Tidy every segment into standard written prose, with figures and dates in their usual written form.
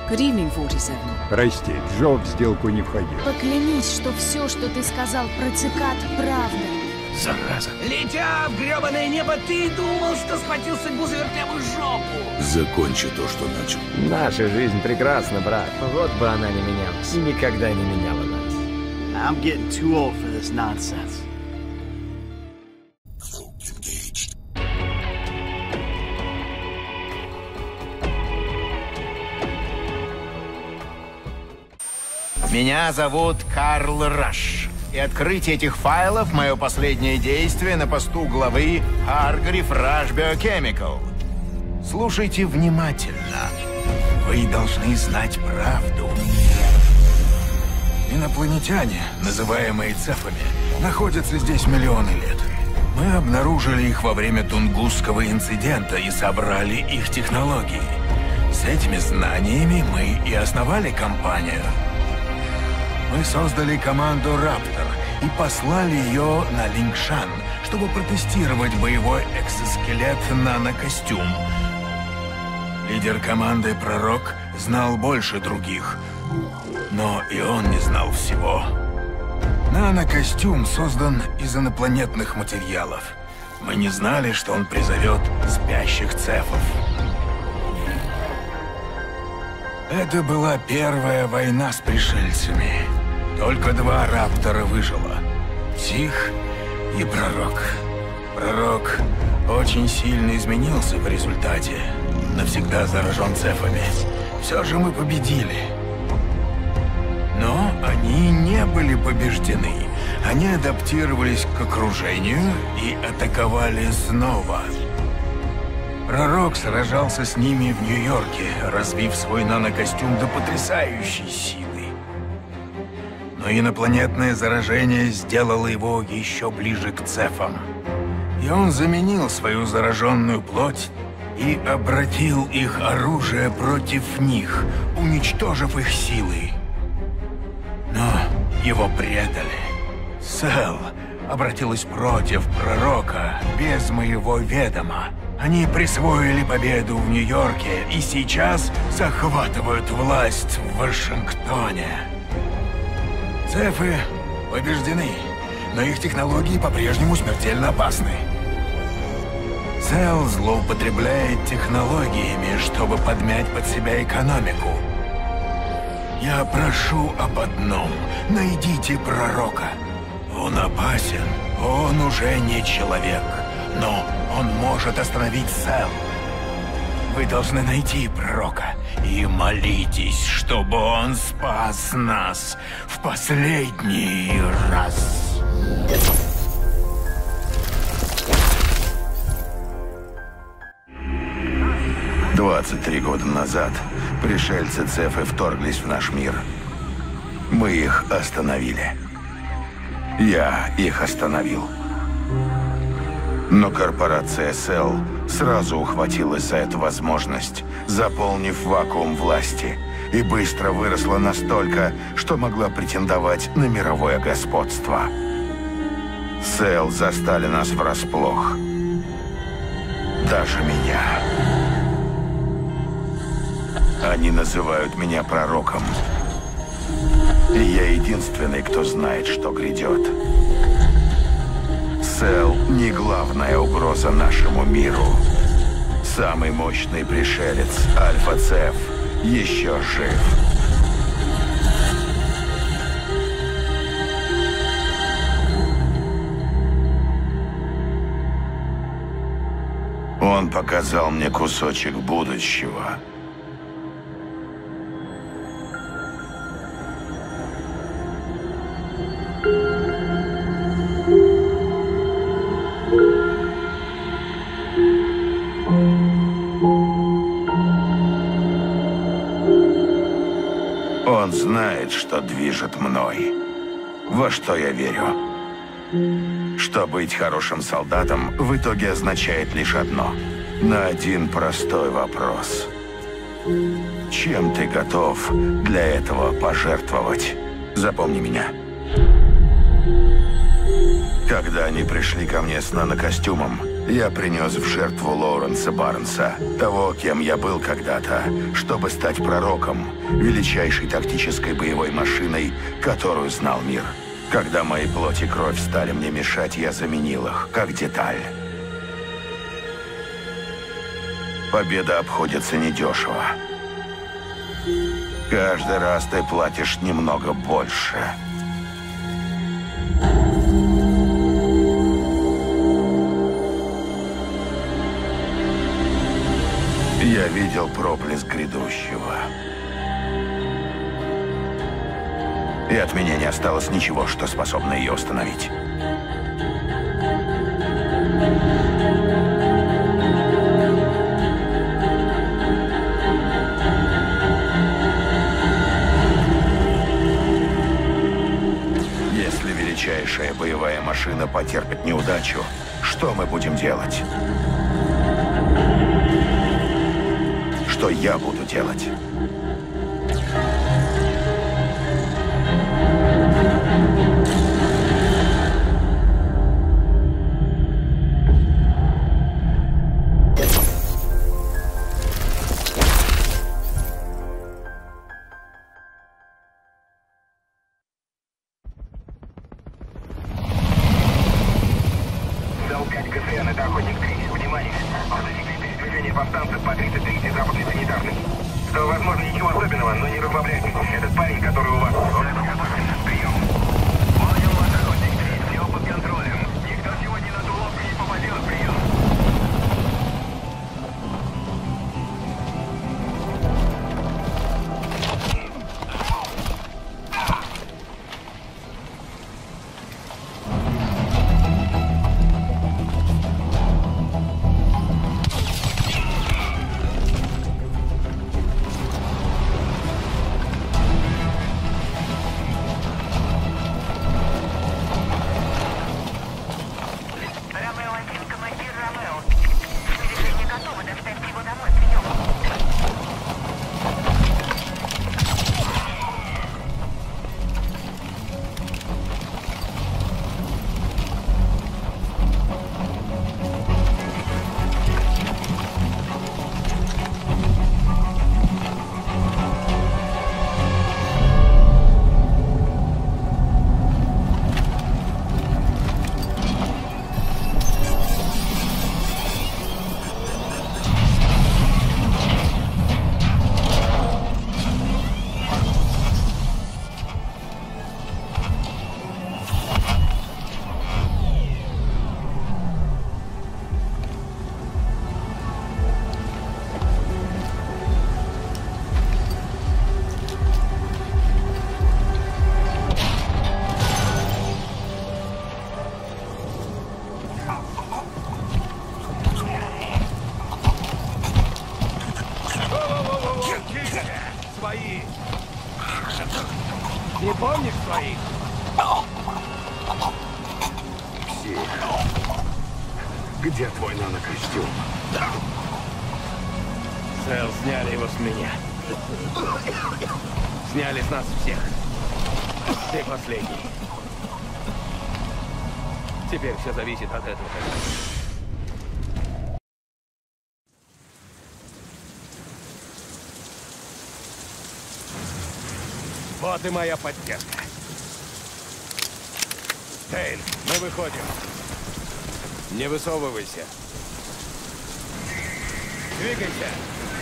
Good evening, 47. Прости, Джо в сделку не входил. Поклянись, что все, что ты сказал про цикад, правда. Зараза. Летя в гребаное небо, ты думал, что схватил судьбу за вертелую жопу. Закончи то, что начал. Наша жизнь прекрасна, брат. Вот бы она не менялась. И никогда не меняла нас. I'm getting too old for this nonsense. Меня зовут Карл Раш. И открытие этих файлов – мое последнее действие на посту главы Hargreave Rush Biochemical. Слушайте внимательно. Вы должны знать правду. Инопланетяне, называемые цефами, находятся здесь миллионы лет. Мы обнаружили их во время Тунгусского инцидента и собрали их технологии. С этими знаниями мы и основали компанию. Мы создали команду «Раптор» и послали ее на Лингшан, чтобы протестировать боевой экзоскелет нанокостюм. Лидер команды «Пророк» знал больше других, но и он не знал всего. Нанокостюм создан из инопланетных материалов. Мы не знали, что он призовет спящих цефов. Это была первая война с пришельцами. Только 2 раптора выжило. Псих и Пророк. Пророк очень сильно изменился в результате. Навсегда заражен цефами. Все же мы победили. Но они не были побеждены. Они адаптировались к окружению и атаковали снова. Пророк сражался с ними в Нью-Йорке, развив свой нанокостюм до потрясающей силы. Но инопланетное заражение сделало его еще ближе к цефам. И он заменил свою зараженную плоть и обратил их оружие против них, уничтожив их силы. Но его предали. Сэл обратилась против Пророка без моего ведома. Они присвоили победу в Нью-Йорке и сейчас захватывают власть в Вашингтоне. Цефы побеждены, но их технологии по-прежнему смертельно опасны. Сэл злоупотребляет технологиями, чтобы подмять под себя экономику. Я прошу об одном. Найдите Пророка. Он опасен, он уже не человек, но он может остановить Сэл. Вы должны найти Пророка и молитесь, чтобы он спас нас в последний раз. «23 года назад пришельцы Цефы вторглись в наш мир. Мы их остановили. Я их остановил. Но корпорация Сэл сразу ухватилась за эту возможность, заполнив вакуум власти, и быстро выросла настолько, что могла претендовать на мировое господство. Сэл застали нас врасплох. Даже меня. Они называют меня пророком. И я единственный, кто знает, что грядет. Сэл не главная угроза нашему миру. Самый мощный пришелец, Альфа-Цеф, еще жив. Он показал мне кусочек будущего. Он знает, что движет мной. Во что я верю. Что быть хорошим солдатом в итоге означает лишь одно. На один простой вопрос. Чем ты готов для этого пожертвовать? Запомни меня. Когда они пришли ко мне с нанокостюмом, Я принес в жертву Лоуренса Барнса, того, кем я был когда-то, чтобы стать пророком, величайшей тактической боевой машиной, которую знал мир. Когда мои плоть и кровь стали мне мешать, я заменил их, как деталь. Победа обходится недешево. Каждый раз ты платишь немного больше. Я видел проблеск грядущего. И от меня не осталось ничего, что способно ее остановить. Если величайшая боевая машина потерпит неудачу, что мы будем делать? Что я буду делать? Не помнишь своих? Где твой нанокостюм? Сэл, сняли его с меня. Сняли с нас всех. Ты последний. Теперь все зависит от этого. Вот и моя поддержка. Тейль, мы выходим. Не высовывайся. Двигайся.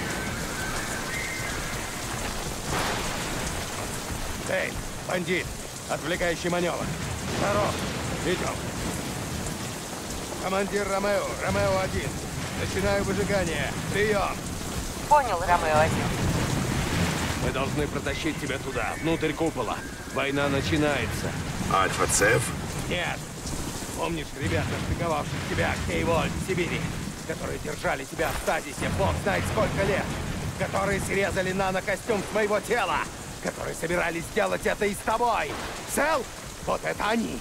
Тейль, бандит, отвлекающий маневр. Здоров, идем. Командир Ромео, Ромео-1. Начинаю выжигание. Прием. Понял, Ромео-1. Мы должны протащить тебя туда, внутрь купола. Война начинается. Альфа-Цеф? Нет. Помнишь ребят, нашпиговавших тебя, Кейвольт, в Сибири? Которые держали тебя в стазисе бог знает сколько лет? Которые срезали нанокостюм с твоего тела? Которые собирались сделать это и с тобой? Сэл? Вот это они!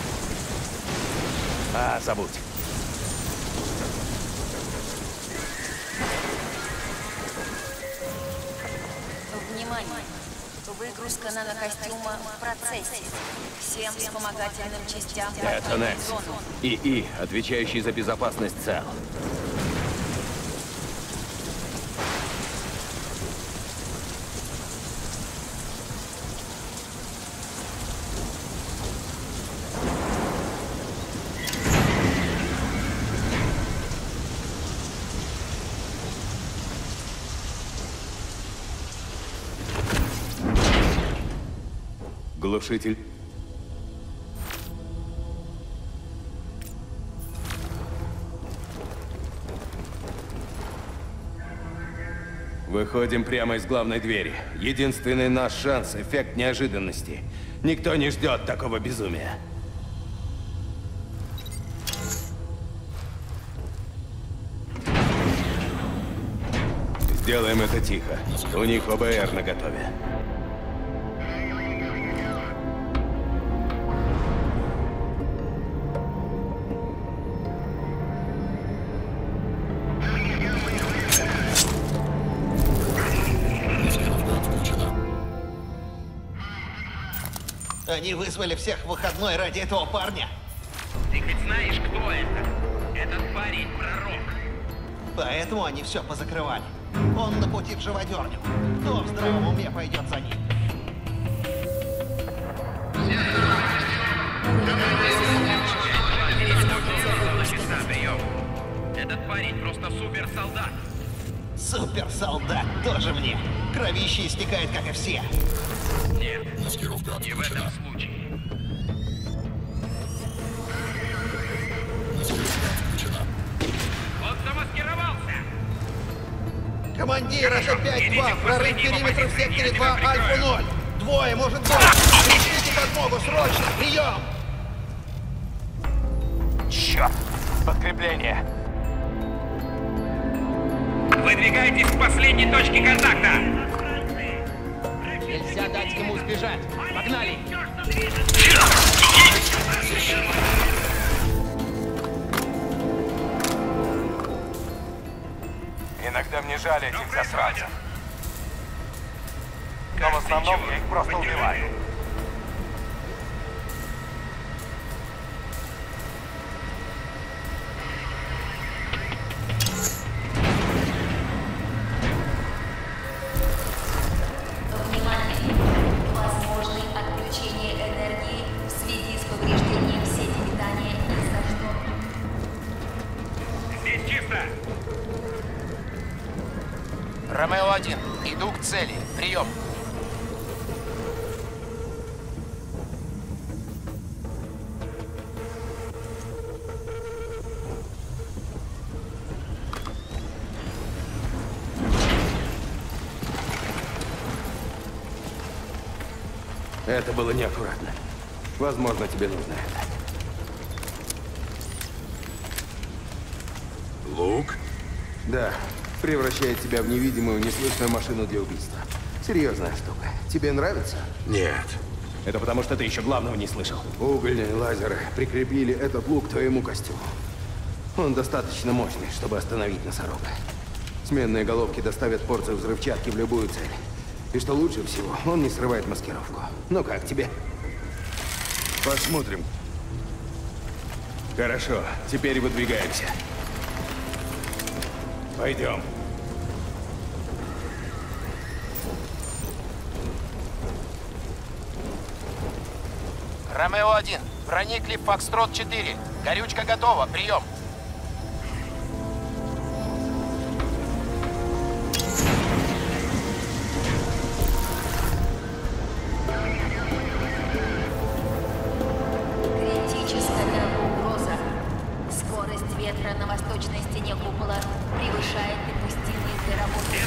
А, забудь. Внимание! Выгрузка нанокостюма в процессе. Всем вспомогательным частям Это покинуть Некс. зону. ИИ, отвечающий за безопасность цел. Глушитель. Выходим прямо из главной двери. Единственный наш шанс — эффект неожиданности. Никто не ждет такого безумия. Сделаем это тихо. У них ОБР наготове. Они вызвали всех в выходной ради этого парня. Ты хоть знаешь, кто это? Этот парень пророк. Поэтому они все позакрывали. Он на пути в живодерню. Кто в здравом уме пойдет за ним? Этот парень просто суперсолдат. Суперсолдат тоже мне. Кровище истекает, как и все. Нет, не в этом случае. Он замаскировался! Командир, это 5-2. Прорыв периметра в секторе 2, Альфа-0. Двое, может быть. Пришлите подмогу, срочно, прием! Черт! Подкрепление! Выдвигайтесь к последней точке контакта! Нельзя дать ему сбежать. Погнали! Иногда мне жаль этих засранцев. Но в основном я их просто убиваю. Внимание! Возможны отключение энергии в связи с повреждением сети питания из-за шторма. Здесь чисто! Ромео-1, иду к цели. Прием. Это было неаккуратно. Возможно, тебе нужно это. Лук? Да. Превращает тебя в невидимую, неслышную машину для убийства. Серьезная штука. Тебе нравится? Нет. Это потому, что ты еще главного не слышал. Угольные лазеры прикрепили этот лук к твоему костюму. Он достаточно мощный, чтобы остановить носорога. Сменные головки доставят порцию взрывчатки в любую цель. И что лучше всего, он не срывает маскировку. Ну как тебе? Посмотрим. Хорошо, теперь выдвигаемся. Пойдем. Ромео-1, проникли в Фокстрот-4. Горючка готова. Прием. Критическая угроза. Скорость ветра на восточной стене купола превышает допустимые для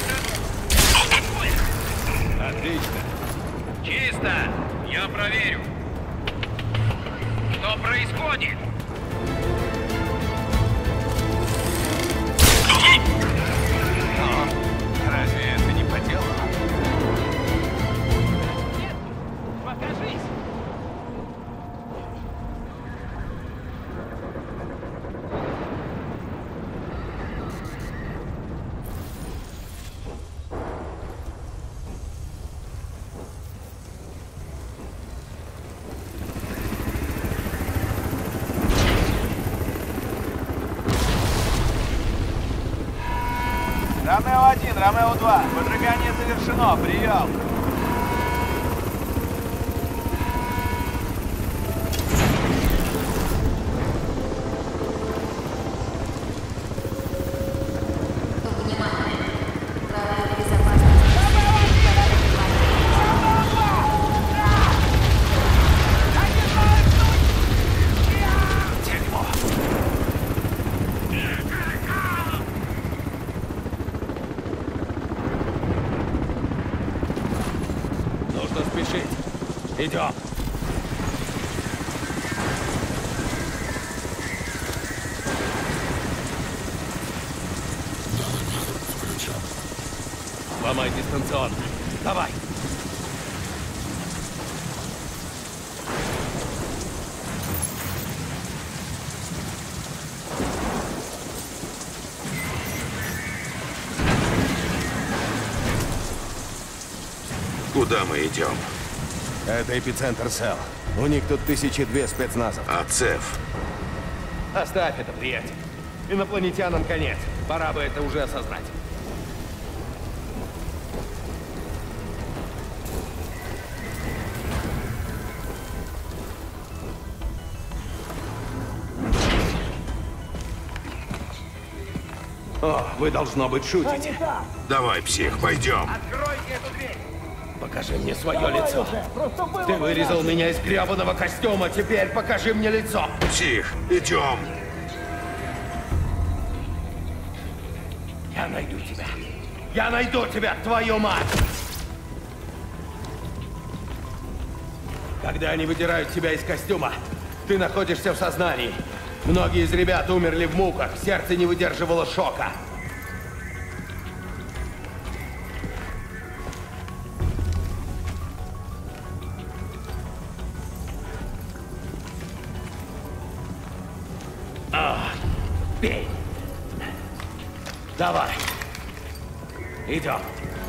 работы. Отлично. Чисто! Я проверю. Что происходит? Разве это не по делу? Нет, покажись. Ромео-2, подрыгание завершено, прием. Идем. Ломай дистанционно. Давай. Куда мы идем? Это эпицентр СЭЛ. У них тут 1002 спецназов. А ЦЕФ? Оставь это, приятель. Инопланетянам конец. Пора бы это уже осознать. О, вы, должно быть, шутите. Давай, псих, пойдем. Откройте эту дверь! Покажи мне свое лицо. Ты вырезал меня из гребаного костюма, теперь покажи мне лицо. Псих, идем. Я найду тебя. Я найду тебя, твою мать! Когда они выдирают тебя из костюма, ты находишься в сознании. Многие из ребят умерли в муках, сердце не выдерживало шока. Бей! Давай! Идем!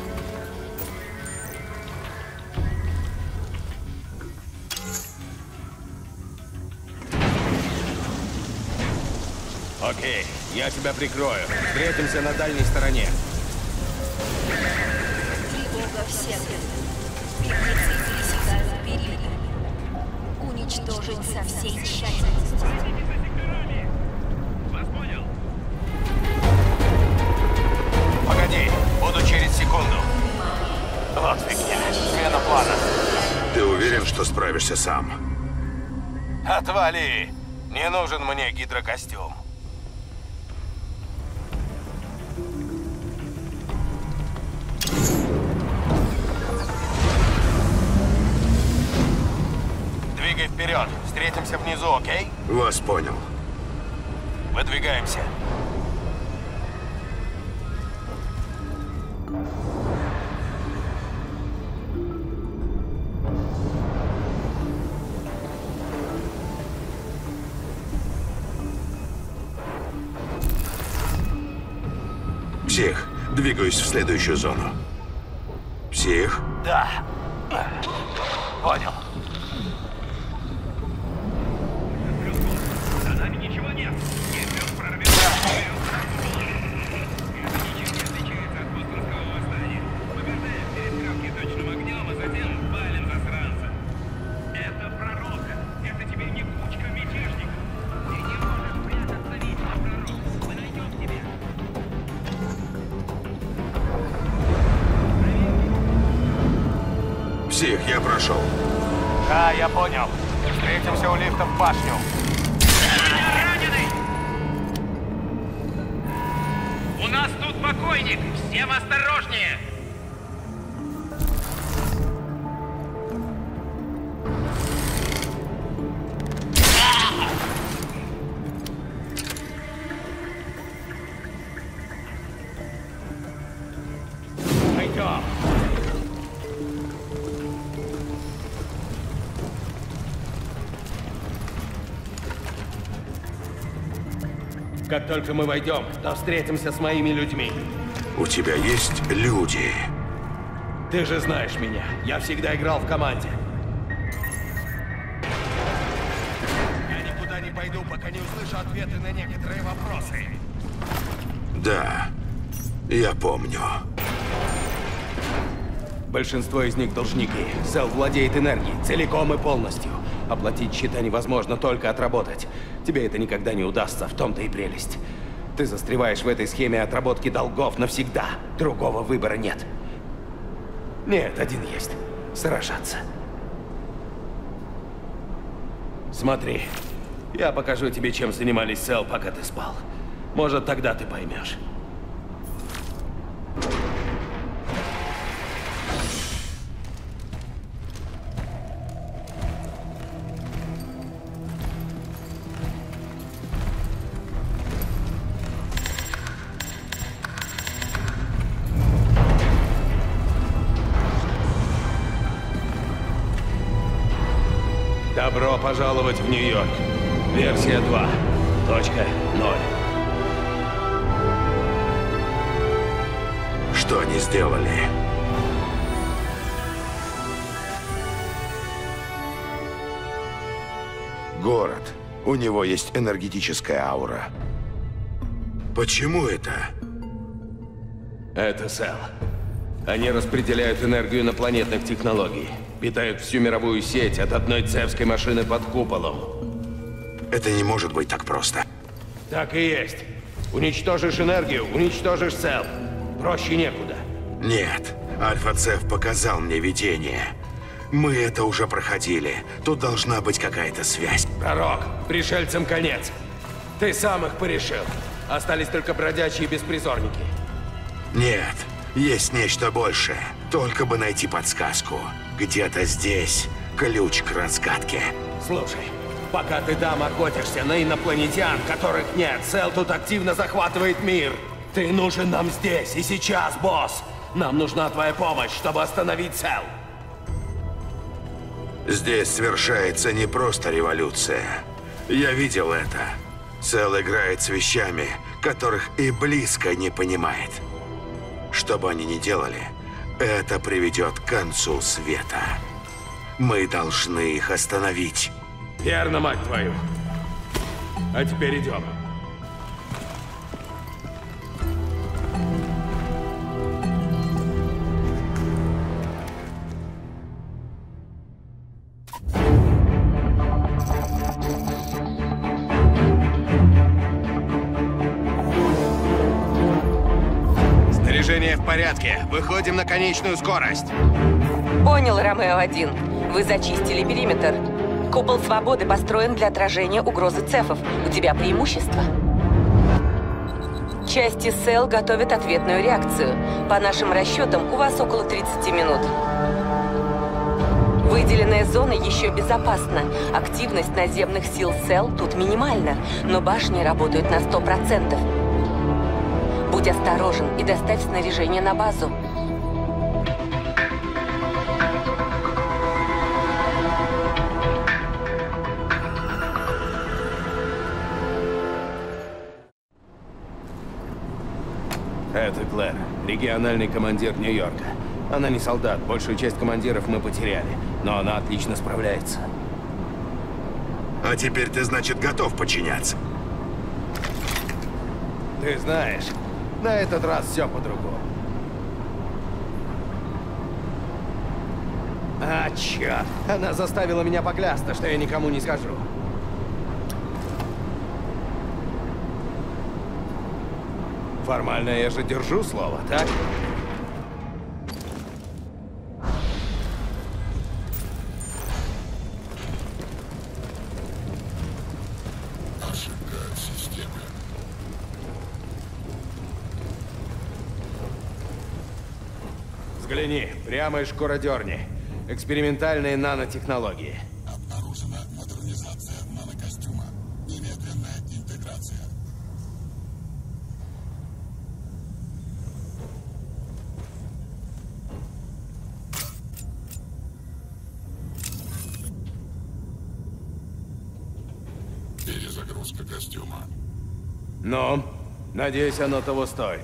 Окей, я тебя прикрою. Встретимся на дальней стороне. Тревога в секторе. Беглецы пересекают периметр. Уничтожить со всей тщательностью. Погоди, буду через секунду. Вот фигня, смена плана. Ты уверен, что справишься сам? Отвали! Не нужен мне гидрокостюм. Двигай вперед. Встретимся внизу, окей? Вас понял. Выдвигаемся. Псих, двигаюсь в следующую зону. Псих? Да. Понял. За нами ничего нет. Если он прорвется, ничем не отличается от бостонского восстания. Побеждаем перестрелки точным огнем, а затем валим засранца. Это пророк. Это тебе не кучка мятежников. Ты не можешь прятаться, видимо, пророк. Мы найдем тебя. Псих, я прошел. Да, я понял. Встретимся у лифта в башню. Раненый! У нас тут покойник. Всем осторожнее! Пойдем. Как только мы войдем, то встретимся с моими людьми. У тебя есть люди? Ты же знаешь меня. Я всегда играл в команде. Я никуда не пойду, пока не услышу ответы на некоторые вопросы. Да. Я помню. Большинство из них должники. Сэл владеет энергией целиком и полностью. Оплатить счета невозможно, только отработать. Тебе это никогда не удастся, в том-то и прелесть. Ты застреваешь в этой схеме отработки долгов навсегда. Другого выбора нет. Нет, один есть. Сражаться. Смотри, я покажу тебе, чем занимались Сэл, пока ты спал. Может, тогда ты поймешь. Добро пожаловать в Нью-Йорк. Версия 2.0. Что они сделали? Город. У него есть энергетическая аура. Почему это? Это Сэл. Они распределяют энергию инопланетных технологий. Питают всю мировую сеть от одной цевской машины под куполом. Это не может быть так просто. Так и есть. Уничтожишь энергию, уничтожишь Сэл. Проще некуда. Нет. Альфа-Цев показал мне видение. Мы это уже проходили. Тут должна быть какая-то связь. Пророк, пришельцам конец. Ты сам их порешил. Остались только бродячие беспризорники. Нет. Есть нечто большее. Только бы найти подсказку. Где-то здесь ключ к разгадке. Слушай, пока ты там охотишься на инопланетян, которых нет, Сэл тут активно захватывает мир. Ты нужен нам здесь и сейчас, босс. Нам нужна твоя помощь, чтобы остановить Сэл. Здесь совершается не просто революция. Я видел это. Сэл играет с вещами, которых и близко не понимает. Что бы они ни делали, это приведет к концу света. Мы должны их остановить. Верно, мать твою. А теперь идем. Снаряжение в порядке. Выходим на конечную скорость. Понял, Ромео-1. Вы зачистили периметр. Купол свободы построен для отражения угрозы цефов. У тебя преимущество. Части Сэл готовят ответную реакцию. По нашим расчетам, у вас около 30 минут. Выделенная зона еще безопасна. Активность наземных сил Сэл тут минимальна, но башни работают на 100%. Будь осторожен и доставь снаряжение на базу. Это Клэр, региональный командир Нью-Йорка. Она не солдат, большую часть командиров мы потеряли, но она отлично справляется. А теперь ты, значит, готов подчиняться? Ты знаешь, на этот раз все по-другому. А, черт! Она заставила меня поклясться, что я никому не скажу. Формально я же держу слово, так? Ошибка системы. Взгляни, прямо из шкуродерни. Экспериментальные нанотехнологии. Обнаружена модернизация нанокостюма. Немедленная интеграция. Перезагрузка костюма. Ну, надеюсь, оно того стоит.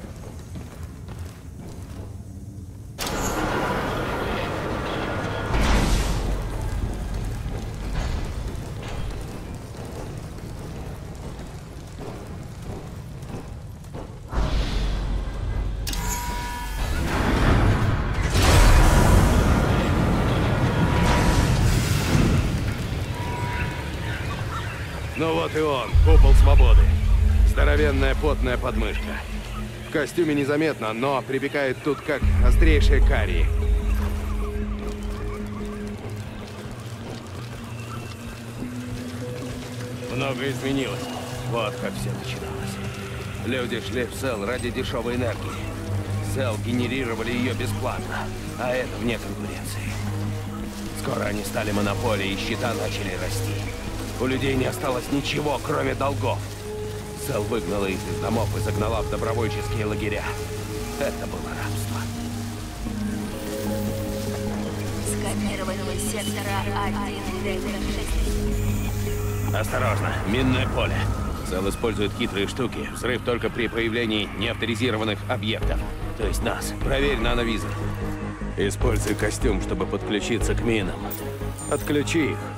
Ну вот и он, купол свободы. Здоровенная потная подмышка. В костюме незаметно, но припекает тут как острейшие карии. Много изменилось. Вот как все начиналось. Люди шли в Сел ради дешевой энергии. Сел генерировали ее бесплатно, а это вне конкуренции. Скоро они стали монополией, и счета начали расти. У людей не осталось ничего, кроме долгов. Сел выгнала их из домов и загнала в добровольческие лагеря. Это было рабство. Сканирование сектора 1-6. Осторожно, минное поле. Сел использует хитрые штуки. Взрыв только при появлении неавторизированных объектов. То есть нас. Проверь нановизор. Используй костюм, чтобы подключиться к минам. Отключи их.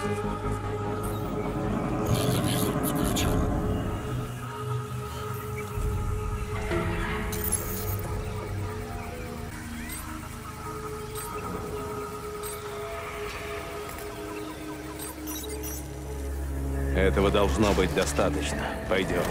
Этого должно быть достаточно. Пойдем.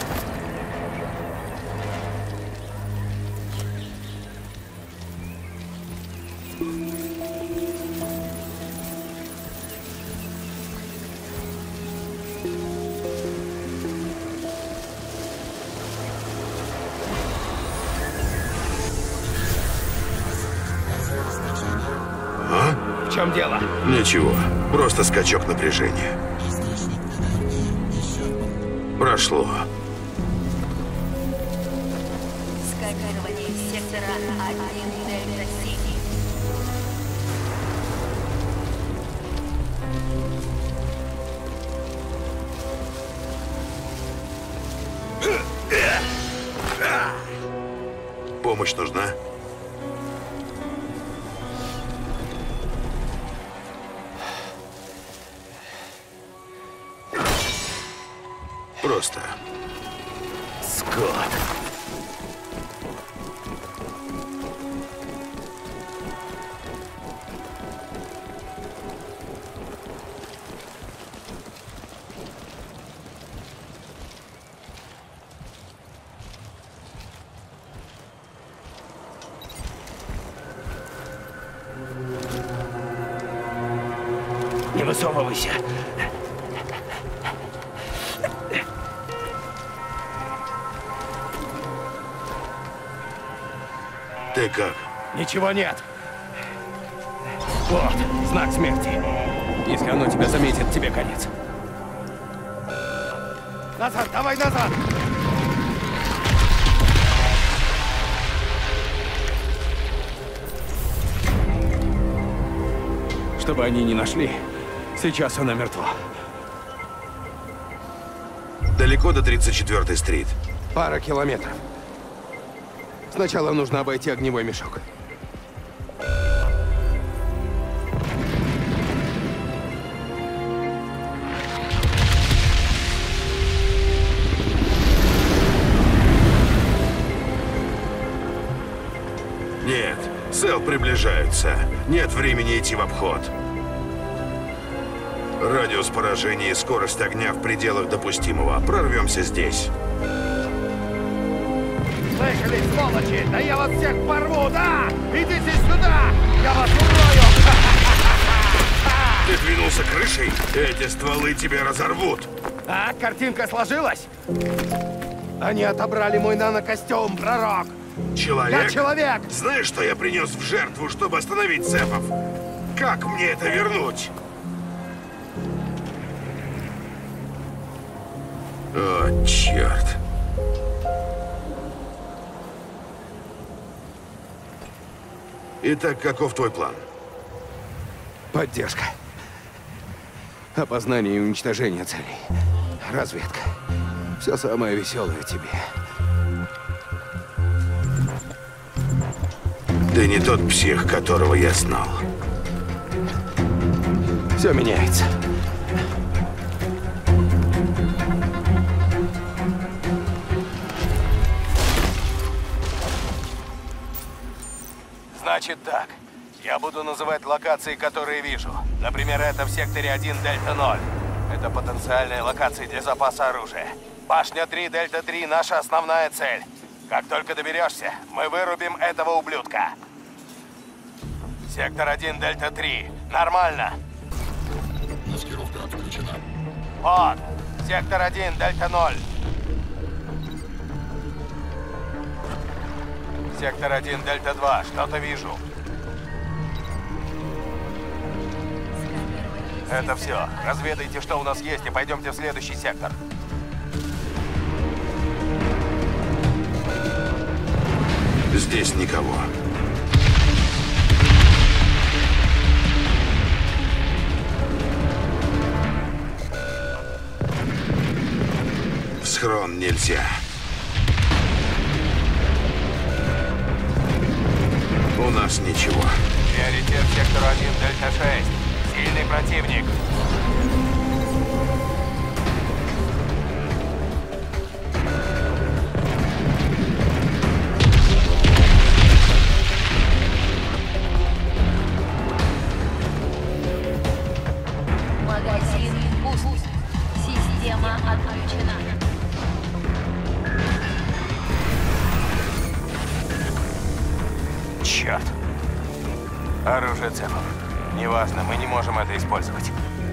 А? В чем дело? Ничего. Просто скачок напряжения. Прошло. Сканирование сектора 1-7. Помощь нужна? Просто. Скот. Не высовывайся. Ты как? Ничего нет. Вот, знак смерти. Если оно тебя заметит, тебе конец. Назад, давай назад! Чтобы они не нашли, сейчас она мертва. Далеко до 34-й стрит? Пара километров. Сначала нужно обойти огневой мешок. Нет, Сел приближаются. Нет времени идти в обход. Радиус поражения и скорость огня в пределах допустимого. Прорвемся здесь. Слышали, сволочи? Да я вас всех порву, да! Идите сюда! Я вас урою! Ты двинулся крышей? Эти стволы тебя разорвут. А, картинка сложилась? Они отобрали мой нанокостюм, пророк! Человек? Я человек! Знаешь, что я принес в жертву, чтобы остановить цепов? Как мне это вернуть? О, черт. Итак, каков твой план? Поддержка. Опознание и уничтожение целей. Разведка. Все самое веселое тебе. Ты не тот псих, которого я знал. Все меняется. Значит так. Я буду называть локации, которые вижу. Например, это в секторе 1 Дельта 0. Это потенциальные локации для запаса оружия. Башня 3, Дельта 3, наша основная цель. Как только доберешься, мы вырубим этого ублюдка. Сектор 1, Дельта 3. Нормально. Маскировка отключена. Вот. Сектор 1, Дельта 0. Сектор 1, Дельта 2. Что-то вижу. Это все. Разведайте, что у нас есть, и пойдемте в следующий сектор. Здесь никого. В схрон нельзя. У нас ничего. Приоритет сектору 1, Дельта 6. Сильный противник. Магазин пуст. Система отключена. Черт. Оружие цепов. Неважно, мы не можем это использовать.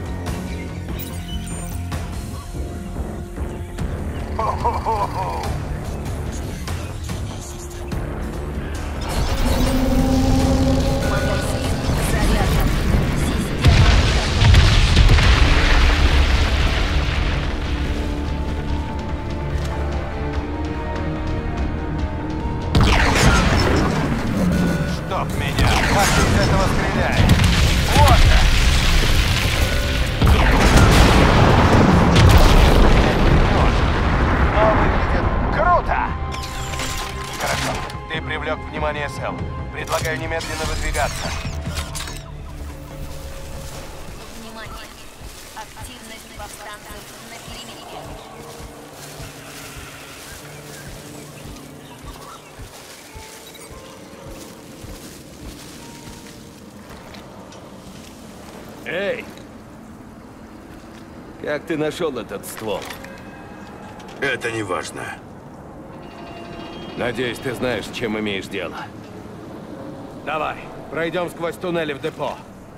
Хо-хо-хо-хо. Магазин заряжен. Система Чтоб меня! Как ты из этого стреляешь? Вот так! Но выглядит круто! Хорошо. Ты привлек внимание Сэл. Предлагаю немедленно выдвигаться. Внимание! Активность повстанцев на периметре. Эй! Как ты нашел этот ствол? Это не важно. Надеюсь, ты знаешь, с чем имеешь дело. Давай, пройдем сквозь туннели в депо.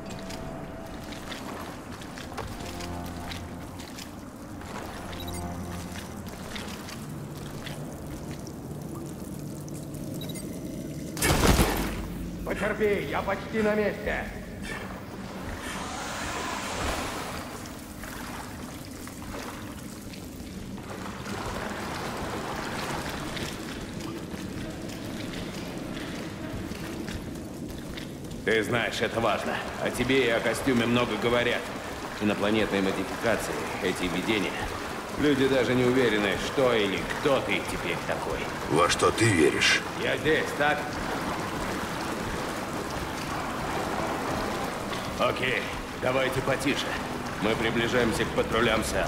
Потерпи, я почти на месте. Ты знаешь, это важно. О тебе и о костюме много говорят. Инопланетные модификации, эти видения. Люди даже не уверены, что или кто ты теперь такой. Во что ты веришь? Я здесь, так? Окей, давайте потише. Мы приближаемся к патрулям Сэл.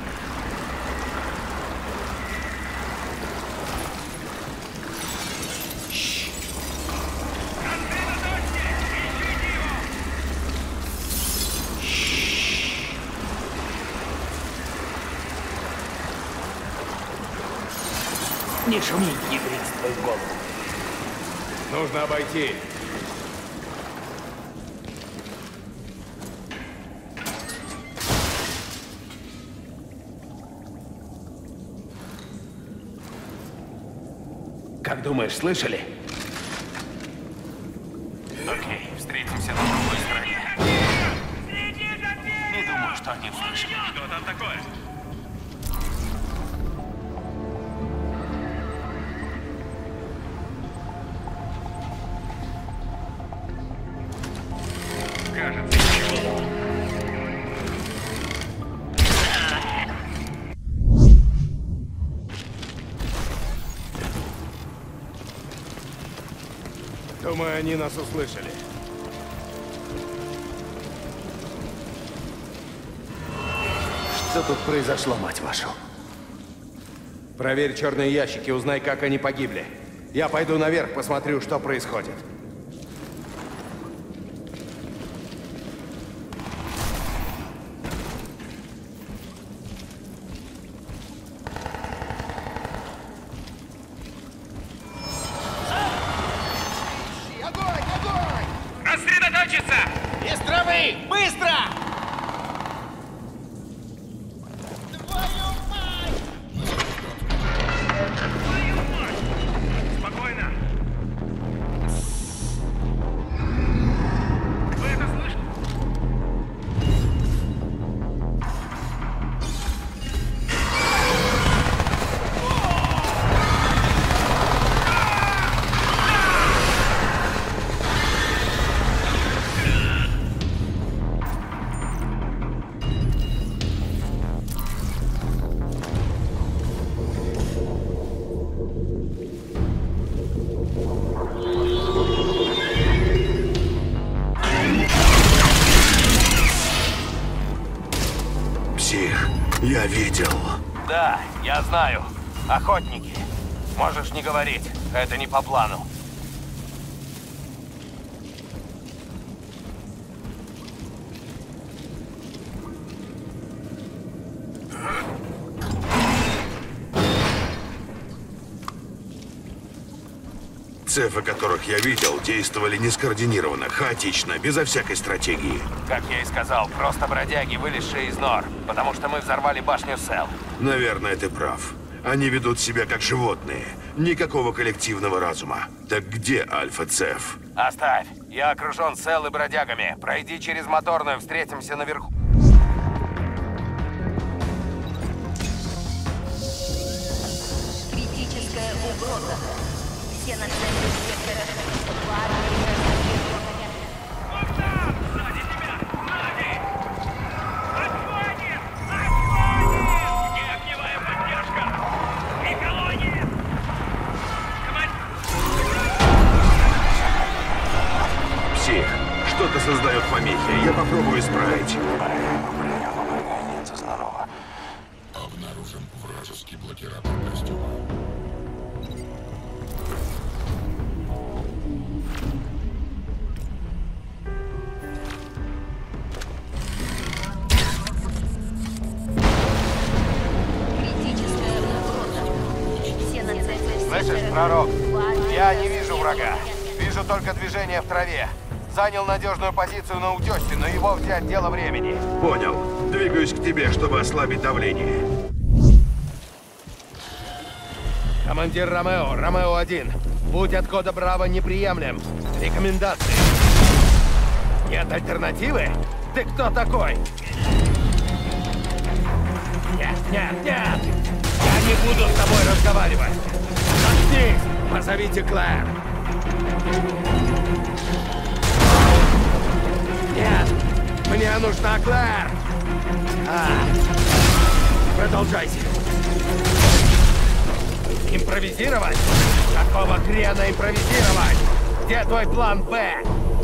Не шуми, не бредь твою голову. Нужно обойти. Как думаешь, слышали? Окей, встретимся на другой стороне. Не думаю, что они слышали. Что там такое? Кажется, ничего. Думаю, они нас услышали. Что тут произошло, мать вашу? Проверь черные ящики, узнай, как они погибли. Я пойду наверх, посмотрю, что происходит. хочется! Из травы! Быстро! Спокойно! Вы это слышите? Псих, я видел. Да, я знаю. Охотники. Можешь не говорить. Это не по плану. Цефы, которых я видел, действовали нескоординированно, хаотично, безо всякой стратегии. Как я и сказал, просто бродяги, вылезшие из нор. Потому что мы взорвали башню Сел. Наверное, ты прав. Они ведут себя как животные. Никакого коллективного разума. Так где Альфа-Цеф? Оставь. Я окружен Сел и бродягами. Пройди через моторную, встретимся наверху. Критическая угроза. Все нацелены сектора. Сзади тебя! Сзади! Отходим! Отходим! Где огневая поддержка? И колонии! Псих, что-то создает помехи. Я попробую исправить. Обнаружен вражеский блокиратор костюма. Критическая угроза. Все нацелены. Слышишь, пророк? Я не вижу врага. Вижу только движение в траве. Занял надежную позицию на утёсе, но его взять дело времени. Понял. Двигаюсь к тебе, чтобы ослабить давление. Командир Ромео, Ромео-1. Путь от кода Браво неприемлем. Рекомендации. Нет альтернативы? Ты кто такой? Нет, нет, нет! Я не буду с тобой разговаривать! Заткнись! Позовите Клэр! Нет! Мне нужна Клэр! Продолжайте! Импровизировать? Какого хрена импровизировать? Где твой план Б?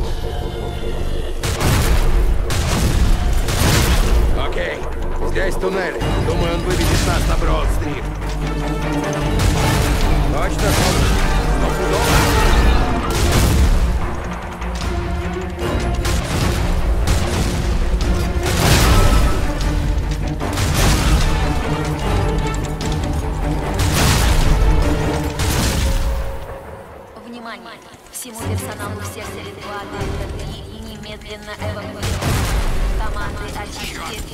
Окей. Здесь туннель. Думаю, он выведет нас на Брод-стрит. Точно, стопудово. Внимание! Всему персоналу в секторе 2 Дельта 3 немедленно эвакуировать. Команды очистить.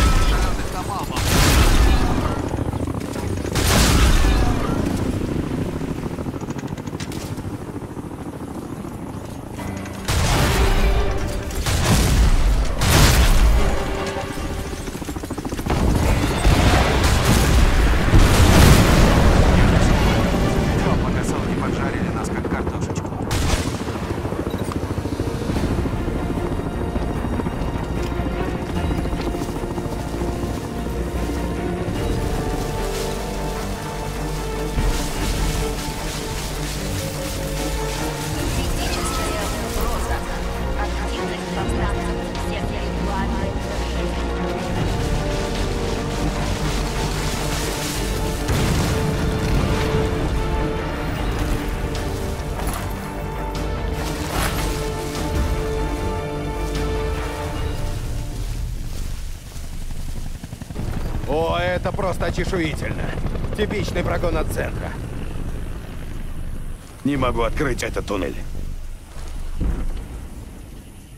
О, это просто очешуительно. Типичный прогон от центра. Не могу открыть этот туннель.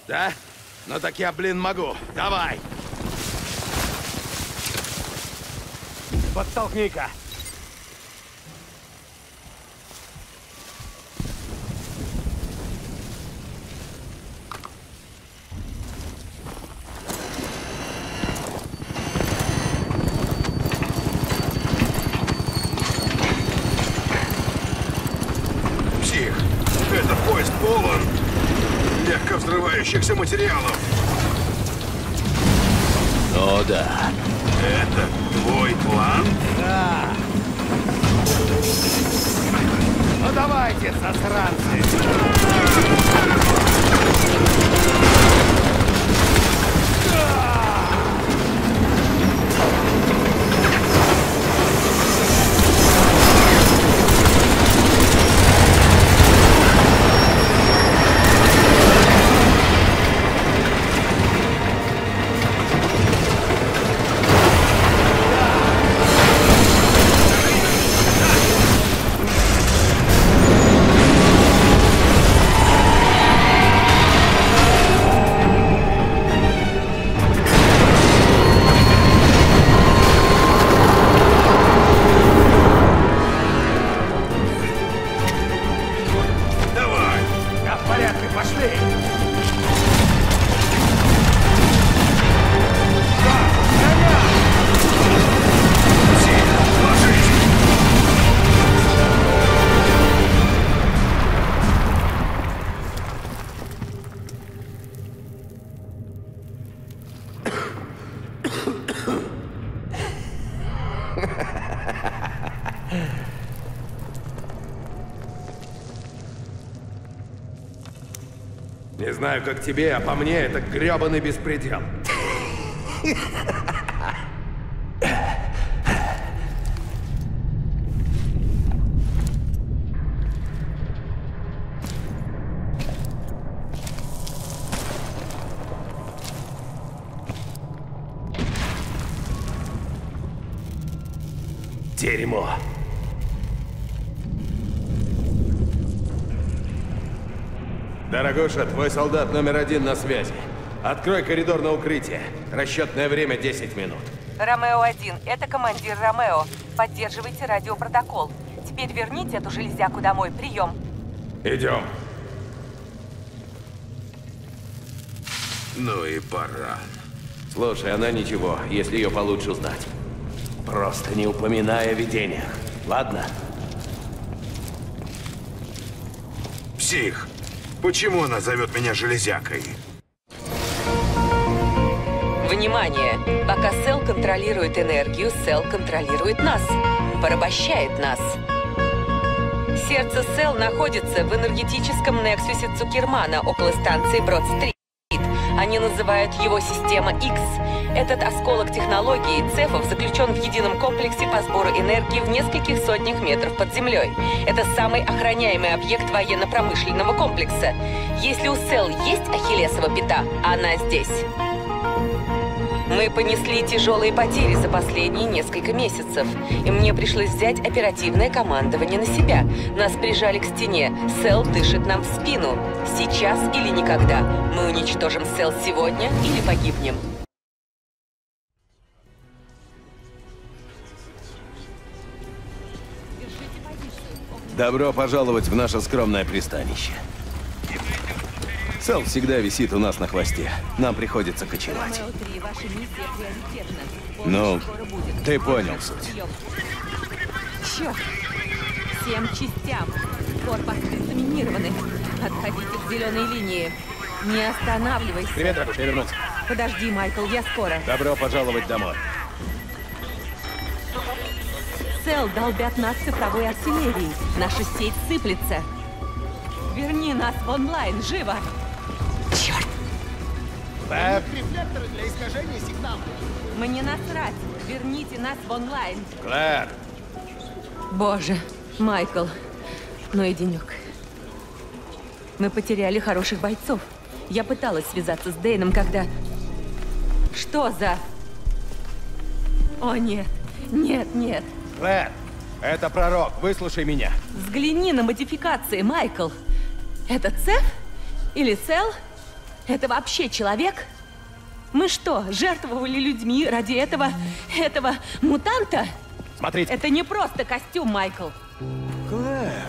Да? Ну так я, блин, могу. Давай. Подтолкни-ка. Псих, этот поезд полон легко взрывающихся материалов. О, да. Это твой план? Да. Ну давайте, засранцы. Не знаю, как тебе, а по мне это грёбаный беспредел. Дерьмо. Дорогуша, твой солдат номер 1 на связи. Открой коридор на укрытие. Расчетное время 10 минут. Ромео-1, это командир Ромео. Поддерживайте радиопротокол. Теперь верните эту железяку домой. Прием. Идем. Ну и пора. Слушай, она ничего, если ее получше узнать. Просто не упоминай о видениях. Ладно? Псих, почему она зовет меня железякой? Внимание! Пока Сэл контролирует энергию, Сэл контролирует нас. Порабощает нас. Сердце Сэл находится в энергетическом нексусе Цукермана около станции Брод-стрит. Они называют его система X. Этот осколок технологии цефов заключен в едином комплексе по сбору энергии в нескольких сотнях метров под землей. Это самый охраняемый объект военно-промышленного комплекса. Если у Сэл есть ахиллесова пята, она здесь. Мы понесли тяжелые потери за последние несколько месяцев, и мне пришлось взять оперативное командование на себя. Нас прижали к стене. Сэл дышит нам в спину. Сейчас или никогда. Мы уничтожим Сэл сегодня или погибнем. Добро пожаловать в наше скромное пристанище. Сэл всегда висит у нас на хвосте. Нам приходится кочевать. Ну, ты понял суть. Черт! Всем частям. Корпусы заминированы. Отходите к зеленой линии. Не останавливайся. Привет, дорогуша, я вернулся. Подожди, Майкл, я скоро. Добро пожаловать домой. Сэл долбят нас цифровой артиллерией. Наша сеть сыплется. Верни нас в онлайн, живо! Черт! Рефлекторы для искажения сигнала. Мне насрать. Верните нас в онлайн. Клэр! Боже, Майкл, ну и денек. Мы потеряли хороших бойцов. Я пыталась связаться с Дэйном, когда... Что за... О, нет. Нет, нет. Клэр, это пророк. Выслушай меня. Взгляни на модификации, Майкл. Это Цеф? Или Сэл? Это вообще человек? Мы что, жертвовали людьми ради этого мутанта? Смотрите. Это не просто костюм, Майкл. Клэр.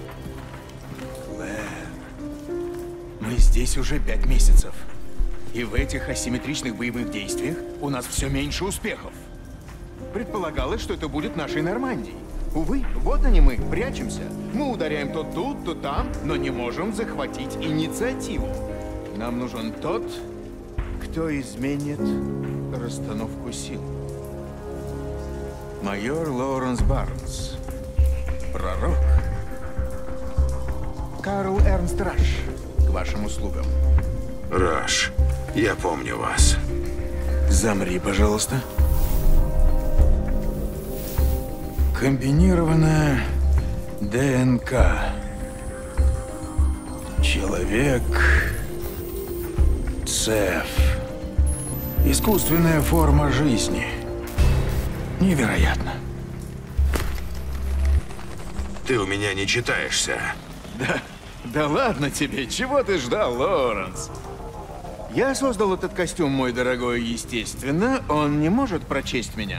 Мы здесь уже 5 месяцев. И в этих асимметричных боевых действиях у нас все меньше успехов. Предполагалось, что это будет нашей Нормандией. Увы, вот они мы, прячемся. Мы ударяем то тут, то там, но не можем захватить инициативу. Нам нужен тот, кто изменит расстановку сил. Майор Лоуренс Барнс. Пророк. Карл Эрнст Раш. К вашим услугам. Раш, я помню вас. Замри, пожалуйста. Комбинированная ДНК. Человек. Цеф. Искусственная форма жизни. Невероятно. Ты у меня не читаешься. Да ладно тебе, чего ты ждал, Лоуренс? Я создал этот костюм, мой дорогой, естественно, он не может прочесть меня.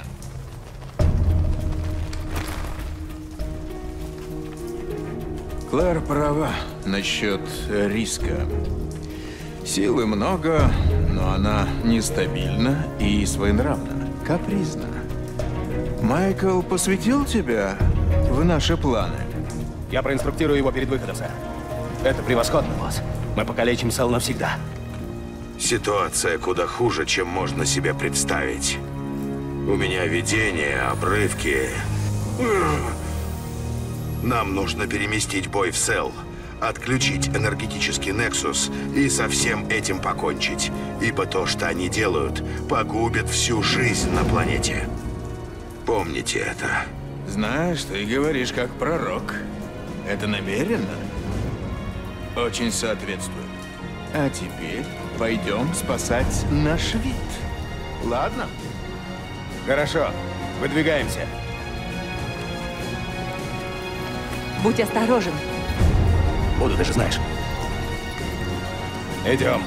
Клэр права насчет риска. Силы много, но она нестабильна и своенравна, капризна. Майкл посвятил тебя в наши планы? Я проинструктирую его перед выходом, сэр. Это превосходно, босс. Мы покалечим Сэл навсегда. Ситуация куда хуже, чем можно себе представить. У меня видения, обрывки. Нам нужно переместить бой в Сэл, отключить энергетический Нексус и со всем этим покончить. Ибо то, что они делают, погубит всю жизнь на планете. Помните это. Знаешь, ты говоришь как пророк. Это намеренно? Очень соответствует. А теперь пойдем спасать наш вид. Ладно? Хорошо. Выдвигаемся. Будь осторожен. Буду, ты же знаешь. Идем.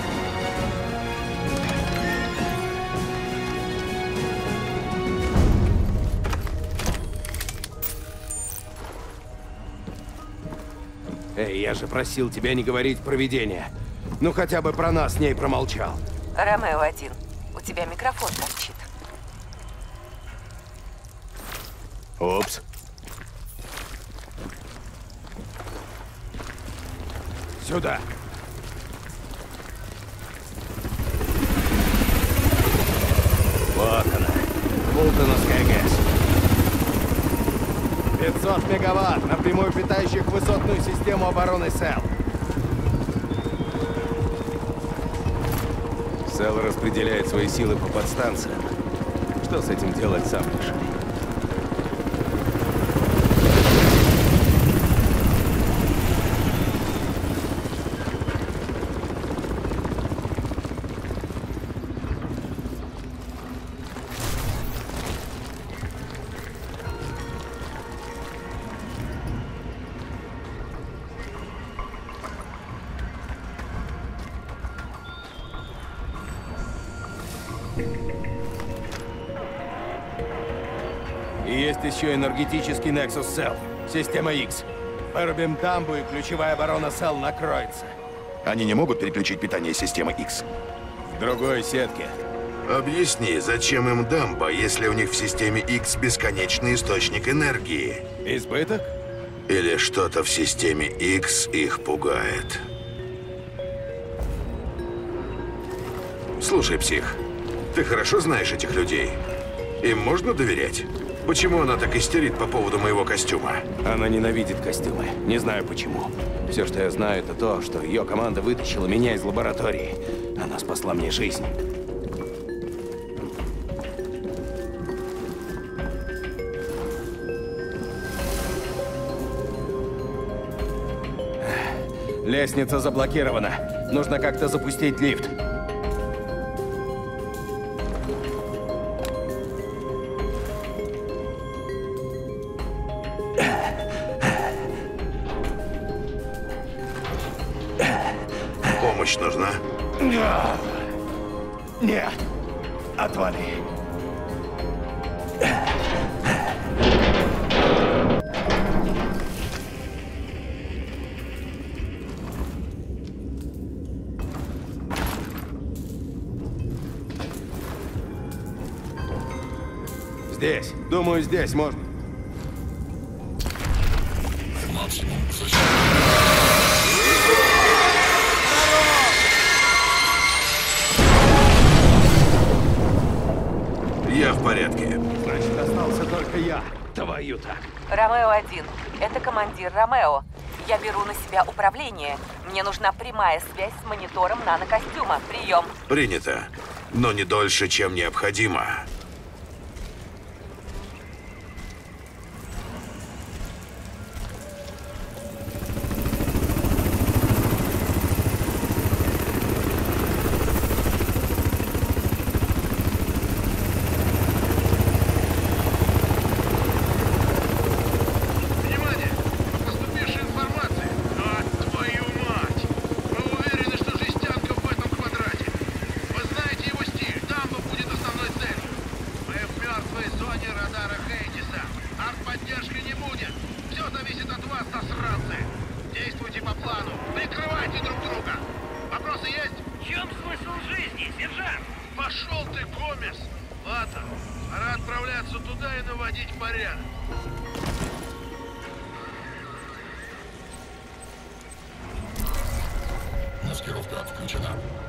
Эй, я же просил тебя не говорить про видение. Ну, хотя бы про нас с ней промолчал. Ромео-1, у тебя микрофон торчит. Упс. Сюда. Вот она. Вулкановская ГЭС. 500 мегаватт, напрямую питающих высотную систему обороны Сэл. Сэл распределяет свои силы по подстанциям. Что с этим делать, сам решай. И есть еще энергетический Nexus Cell, система X. Вырубим дамбу, и ключевая оборона Cell накроется. Они не могут переключить питание системы X. В другой сетке. Объясни, зачем им дамба, если у них в системе X бесконечный источник энергии? Избыток? Или что-то в системе X их пугает? Слушай, псих, ты хорошо знаешь этих людей? Им можно доверять? Почему она так истерит по поводу моего костюма? Она ненавидит костюмы. Не знаю почему. Все, что я знаю, это то, что ее команда вытащила меня из лаборатории. Она спасла мне жизнь. Лестница заблокирована. Нужно как-то запустить лифт. Помощь нужна? Нет, отвали. Здесь. Думаю, здесь можно. Максимум защиты. Я в порядке. Значит, остался только я. Твою так. Ромео-1. Это командир Ромео. Я беру на себя управление. Мне нужна прямая связь с монитором нанокостюма. Прием. Принято. Но не дольше, чем необходимо. Маскировка включена.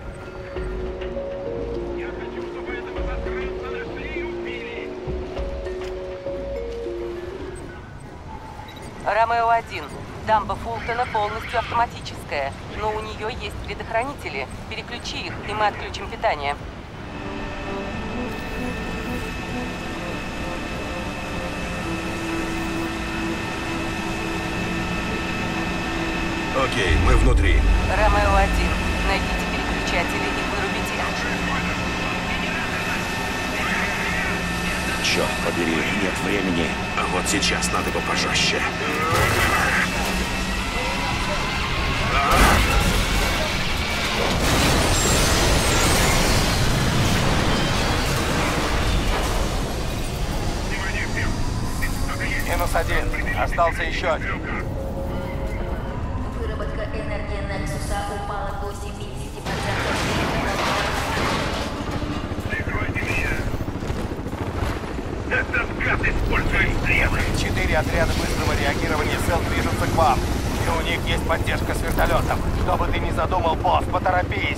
Я хочу, чтобы этого засранца нашли и убили. Ромео-1. Дамба Фултона полностью автоматическая, но у нее есть предохранители. Переключи их, и мы отключим питание. Окей, мы внутри. Ромео-1. Найдите переключатели и вырубите. Черт побери, нет времени. А вот сейчас надо бы пожестче. -1. Остался еще один. Выработка энергии Нексуса упала до 70%. Прикройте меня. Этот гад использует стрелы. 4 отряда быстрого реагирования СЭЛ движутся к вам. И у них есть поддержка с вертолетом. Что бы ты ни задумал, босс, поторопись.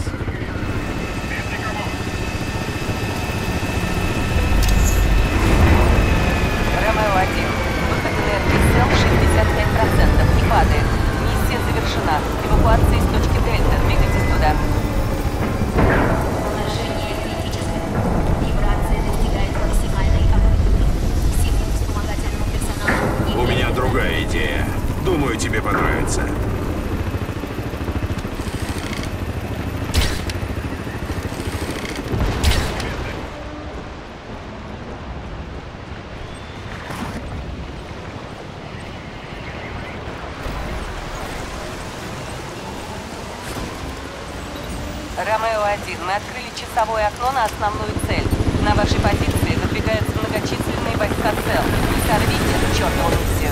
Ромео-1. Выход энергии СЭЛ 65% и падает. Миссия завершена. Эвакуация из точки Дельта. Двигайтесь туда. Положение критическое. Вибрация достигает максимальной амплитуды. Всему вспомогательному персоналу... У меня другая идея. Думаю, тебе понравится. Ромео-1. Мы открыли часовое окно на основную цель. На вашей позиции выдвигаются многочисленные войска СЭЛ. Не сорвите эту чертову миссию.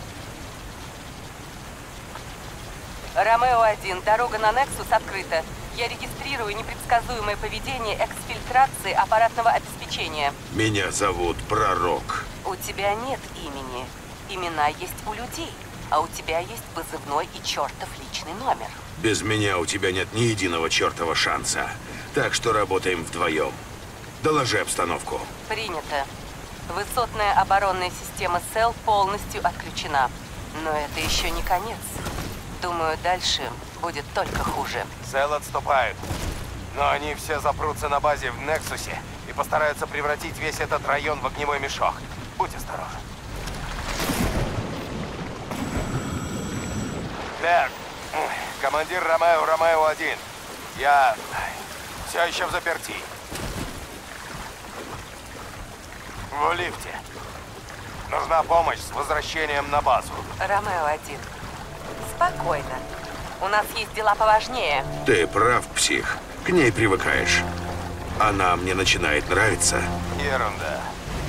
Ромео-1, дорога на Нексус открыта. Я регистрирую непредсказуемое поведение эксфильтрации аппаратного обеспечения. Меня зовут Пророк. У тебя нет имени. Имена есть у людей, а у тебя есть позывной и чертов личный номер. Без меня у тебя нет ни единого чертова шанса. Так что работаем вдвоем. Доложи обстановку. Принято. Высотная оборонная система СЭЛ полностью отключена. Но это еще не конец. Думаю, дальше будет только хуже. СЭЛ отступают. Но они все запрутся на базе в Нексусе и постараются превратить весь этот район в огневой мешок. Будь осторожен. Клерк, командир Ромео-1. Я все еще в заперти. В лифте. Нужна помощь с возвращением на базу. Ромео-1. Спокойно. У нас есть дела поважнее. Ты прав, псих. К ней привыкаешь. Она мне начинает нравиться. Ерунда.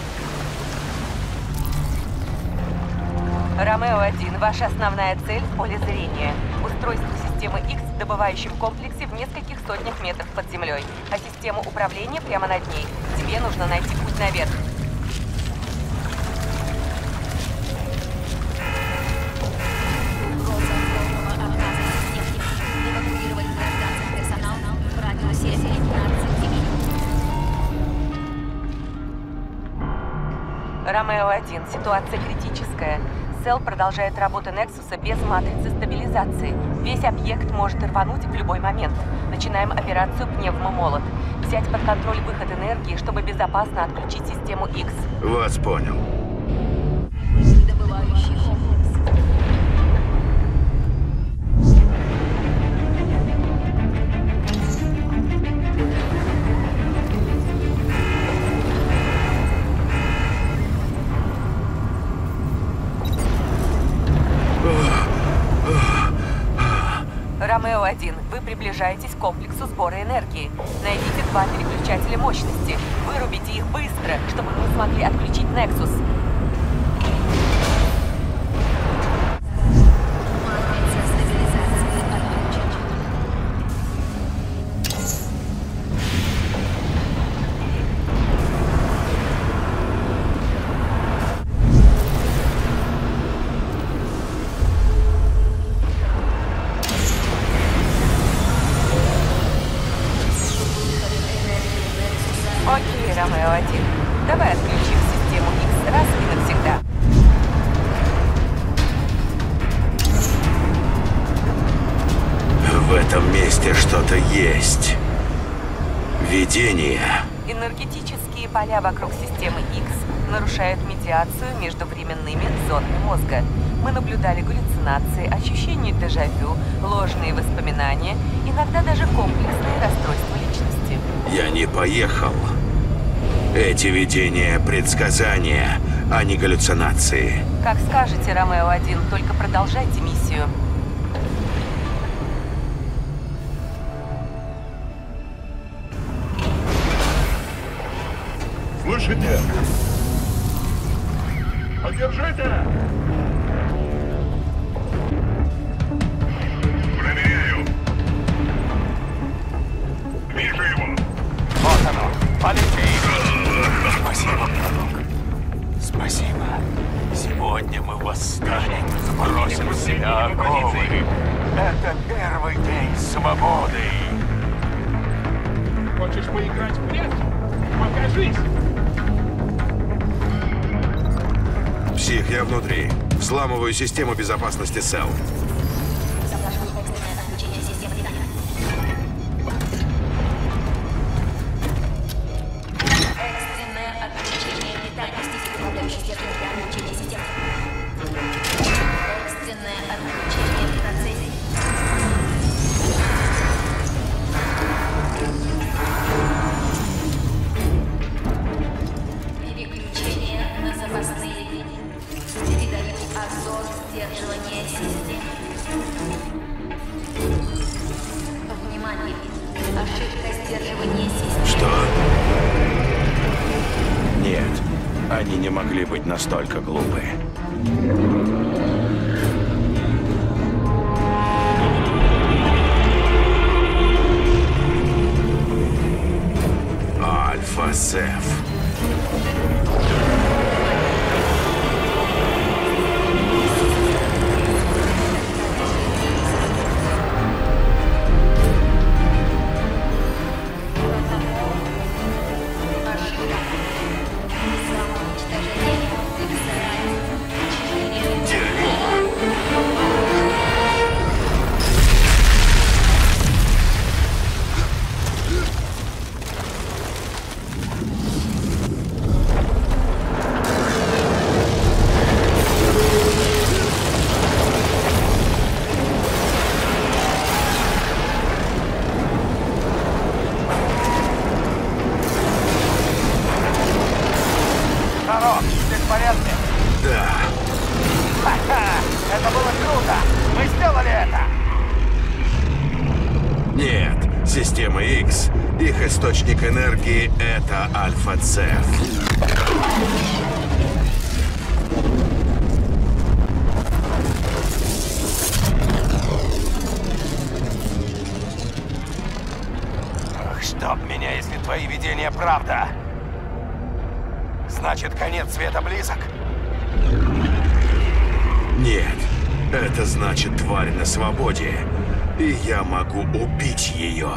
Ромео-1, ваша основная цель в поле зрения. Устройство системы X в добывающем комплексе в нескольких сотнях метров под землей. А систему управления прямо над ней. Тебе нужно найти путь наверх. Ромео-1, ситуация критическая. СЭЛ продолжает работу Нексуса без матрицы стабилизации. Весь объект может рвануть в любой момент. Начинаем операцию «Пневмомолот». Взять под контроль выход энергии, чтобы безопасно отключить систему X. Вас понял. Добывающий комплекс. Ромео-1, вы приближаетесь к комплексу сбора энергии. Найдите 2 переключателя мощности. Вырубите их быстро, чтобы мы смогли отключить Нексус. Окей, Ромео-1. Давай отключим систему X раз и навсегда. В этом месте что-то есть. Видение. Энергетические поля вокруг системы X нарушают медиацию между временными зонами мозга. Мы наблюдали галлюцинации, ощущение дежавю, ложные воспоминания, иногда даже комплексные расстройства личности. Я не поехал. Эти видения — предсказания, а не галлюцинации. Как скажете, Ромео-1, только продолжайте миссию. Слышите? Поддержите! Проверяю. Вижу его. Вот оно. Полетели. Спасибо, Пророк. Спасибо. Сегодня мы восстанем, сбросим с себя оковы. Это первый день свободы. Хочешь поиграть в прятки? Покажись! Псих, я внутри. Взламываю систему безопасности СЭЛ. Что? Нет, они не могли быть настолько глупы. Система X. Их источник энергии — это Альфа-Цеф. Ах, чтоб меня, если твои видения правда. Значит, конец света близок? Нет. Это значит, тварь на свободе. И я могу убить ее.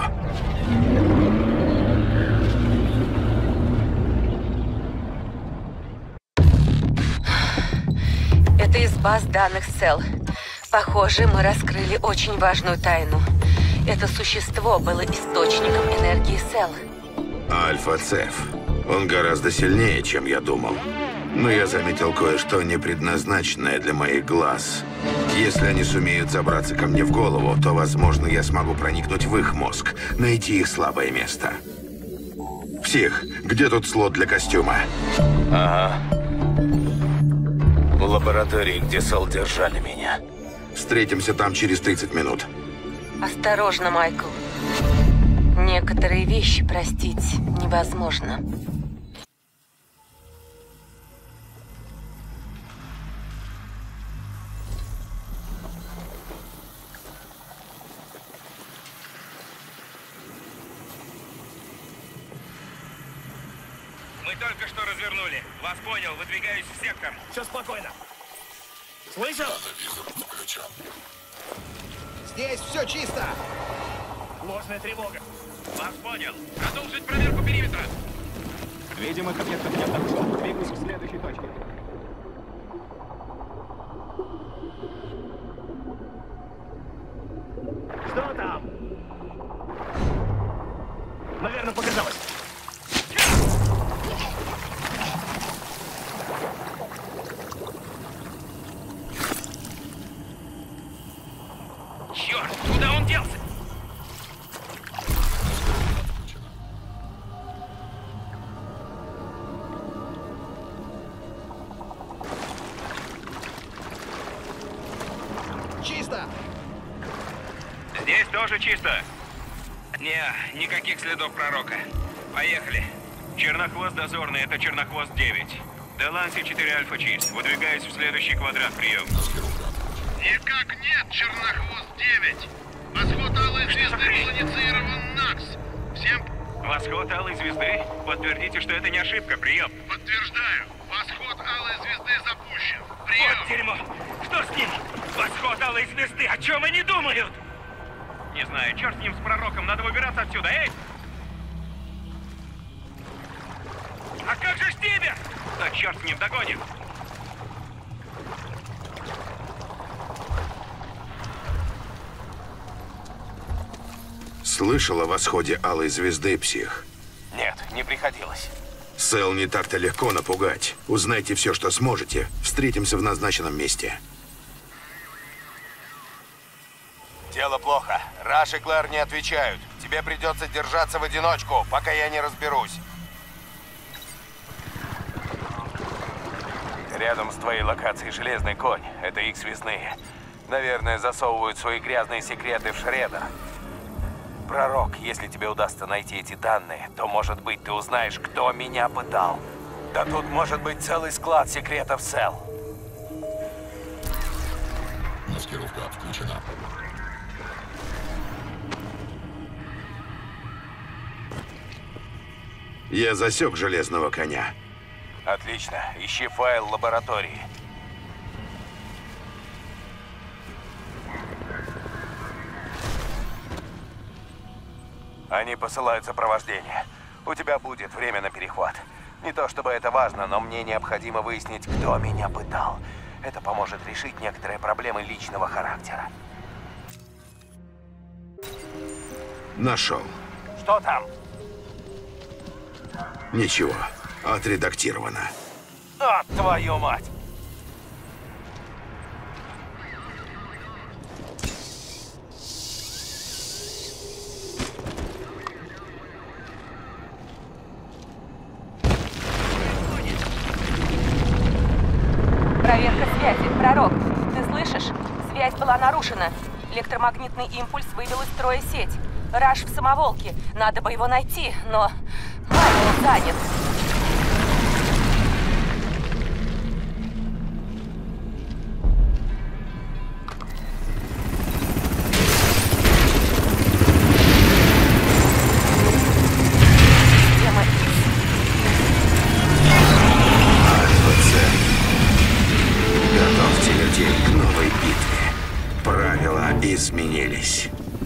Это из баз данных Cell. Похоже, мы раскрыли очень важную тайну. Это существо было источником энергии Cell. Альфа-Цеф. Он гораздо сильнее, чем я думал. Но я заметил кое-что, не предназначенное для моих глаз. Если они сумеют забраться ко мне в голову, то, возможно, я смогу проникнуть в их мозг, найти их слабое место. Псих, где тут слот для костюма? Ага. В лаборатории, где Cell держали меня. Встретимся там через 30 минут. Осторожно, Майкл. Некоторые вещи простить невозможно. Мы только что развернули. Вас понял, выдвигаюсь в сектор. Все спокойно. Слышал? Здесь все чисто. Ложная тревога. Вас понял. Продолжить проверку периметра. Видимых объектов не обнаружено. Двигаюсь к следующей точке. Что там? Наверное, показалось. Черт, куда он делся? Чисто. Здесь тоже чисто. Никаких следов пророка. Поехали. Чернохвост дозорный, это Чернохвост 9. Деланси 4 Альфа чист. Выдвигаюсь в следующий квадрат, прием. Никак нет, Чернохвост 9. Восход Алой Звезды был инициирован НАКС. Всем... Восход Алой Звезды? Подтвердите, что это не ошибка, прием. Подтверждаю. Восход Алой Звезды запущен. Прием. Вот дерьмо. Что с ним? Восход Алой Звезды. О чем они думают? Не знаю, черт с ним, с пророком. Надо выбираться отсюда, эй! А как же Штибер? Да черт с ним, догоним. Слышал о восходе Алой Звезды, псих? Нет, не приходилось. Cell не так-то легко напугать. Узнайте все, что сможете. Встретимся в назначенном месте. Дело плохо. Раш и Клэр не отвечают. Тебе придется держаться в одиночку, пока я не разберусь. Рядом с твоей локацией Железный Конь. Это их связные. Наверное, засовывают свои грязные секреты в Шреддер. Пророк, если тебе удастся найти эти данные, то, может быть, ты узнаешь, кто меня пытал. Да тут может быть целый склад секретов Cell. Маскировка включена. Я засек Железного Коня. Отлично. Ищи файл лаборатории. Они посылают сопровождение. У тебя будет время на перехват. Не то чтобы это важно, но мне необходимо выяснить, кто меня пытал. Это поможет решить некоторые проблемы личного характера. Нашел. Что там? Ничего. Отредактировано. А, твою мать! Проверка связи. Пророк, ты слышишь? Связь была нарушена. Электромагнитный импульс вывел из строя сеть. Раш в самоволке. Надо бы его найти, но Майкл занят. Готовьте людей к новой битве. Правила изменились.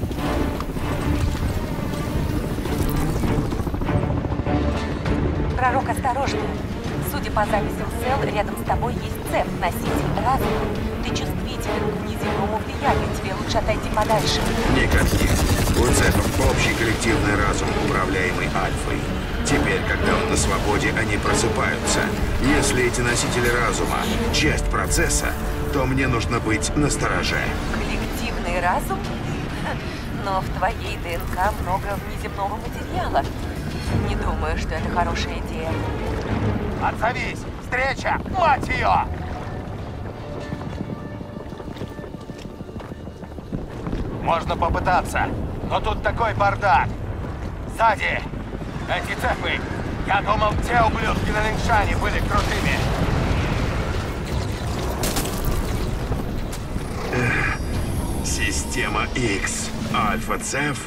Пророк, осторожнее. Судя по записям СЭЛ, рядом с тобой есть Цеф, носитель разума. Ты чувствителен к внеземному влиянию. Тебе лучше отойти подальше. Никак нет. У Цефов общий коллективный разум, управляемый Альфой. Теперь, когда он на свободе, они просыпаются. Если эти носители разума — часть процесса, то мне нужно быть настороже. Коллективный разум? Но в твоей ДНК много внеземного материала. Не думаю, что это хорошая идея. Отзовись! Встреча! Мать ее! Можно попытаться, но тут такой бардак. Сзади! Эти цепы! Я думал, те ублюдки на Линшане были крутыми. Система X. Альфа-Цеф.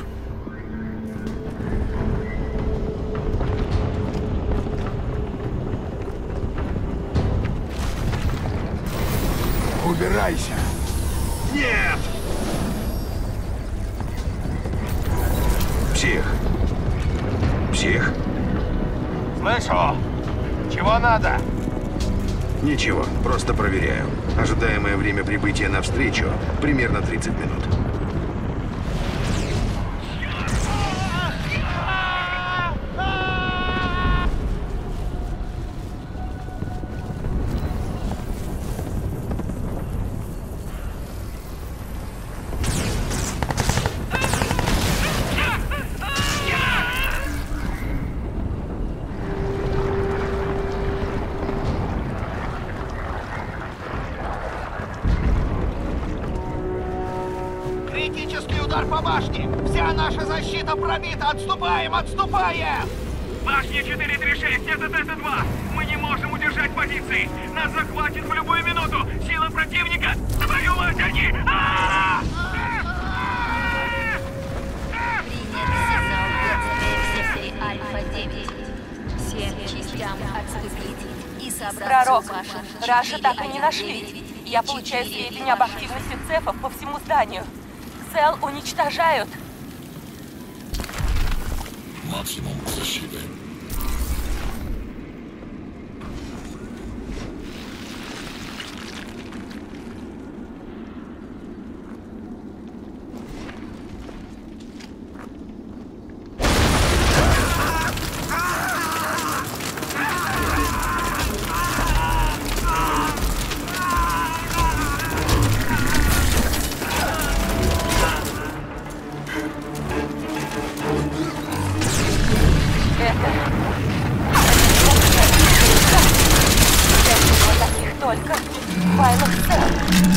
Убирайся. Нет! Псих. Псих? Слышу! Чего надо? Ничего, просто проверяю. Ожидаемое время прибытия на встречу примерно 30 минут. Критический удар по башне! Вся наша защита пробита! Отступаем! Отступаем! Башня 436, это Дельта-2! Мы не можем удержать позиции! Нас захватит в любую минуту! Сила противника! Твою мать, они! Альфа-9. Всем частям отступить и собраться Пророк, в вашем Раша так и не нашли. Я получаю сведения об активности цефов по всему зданию. СЭЛ уничтожают. Максимум защиты. Только в файлах СЭЛ.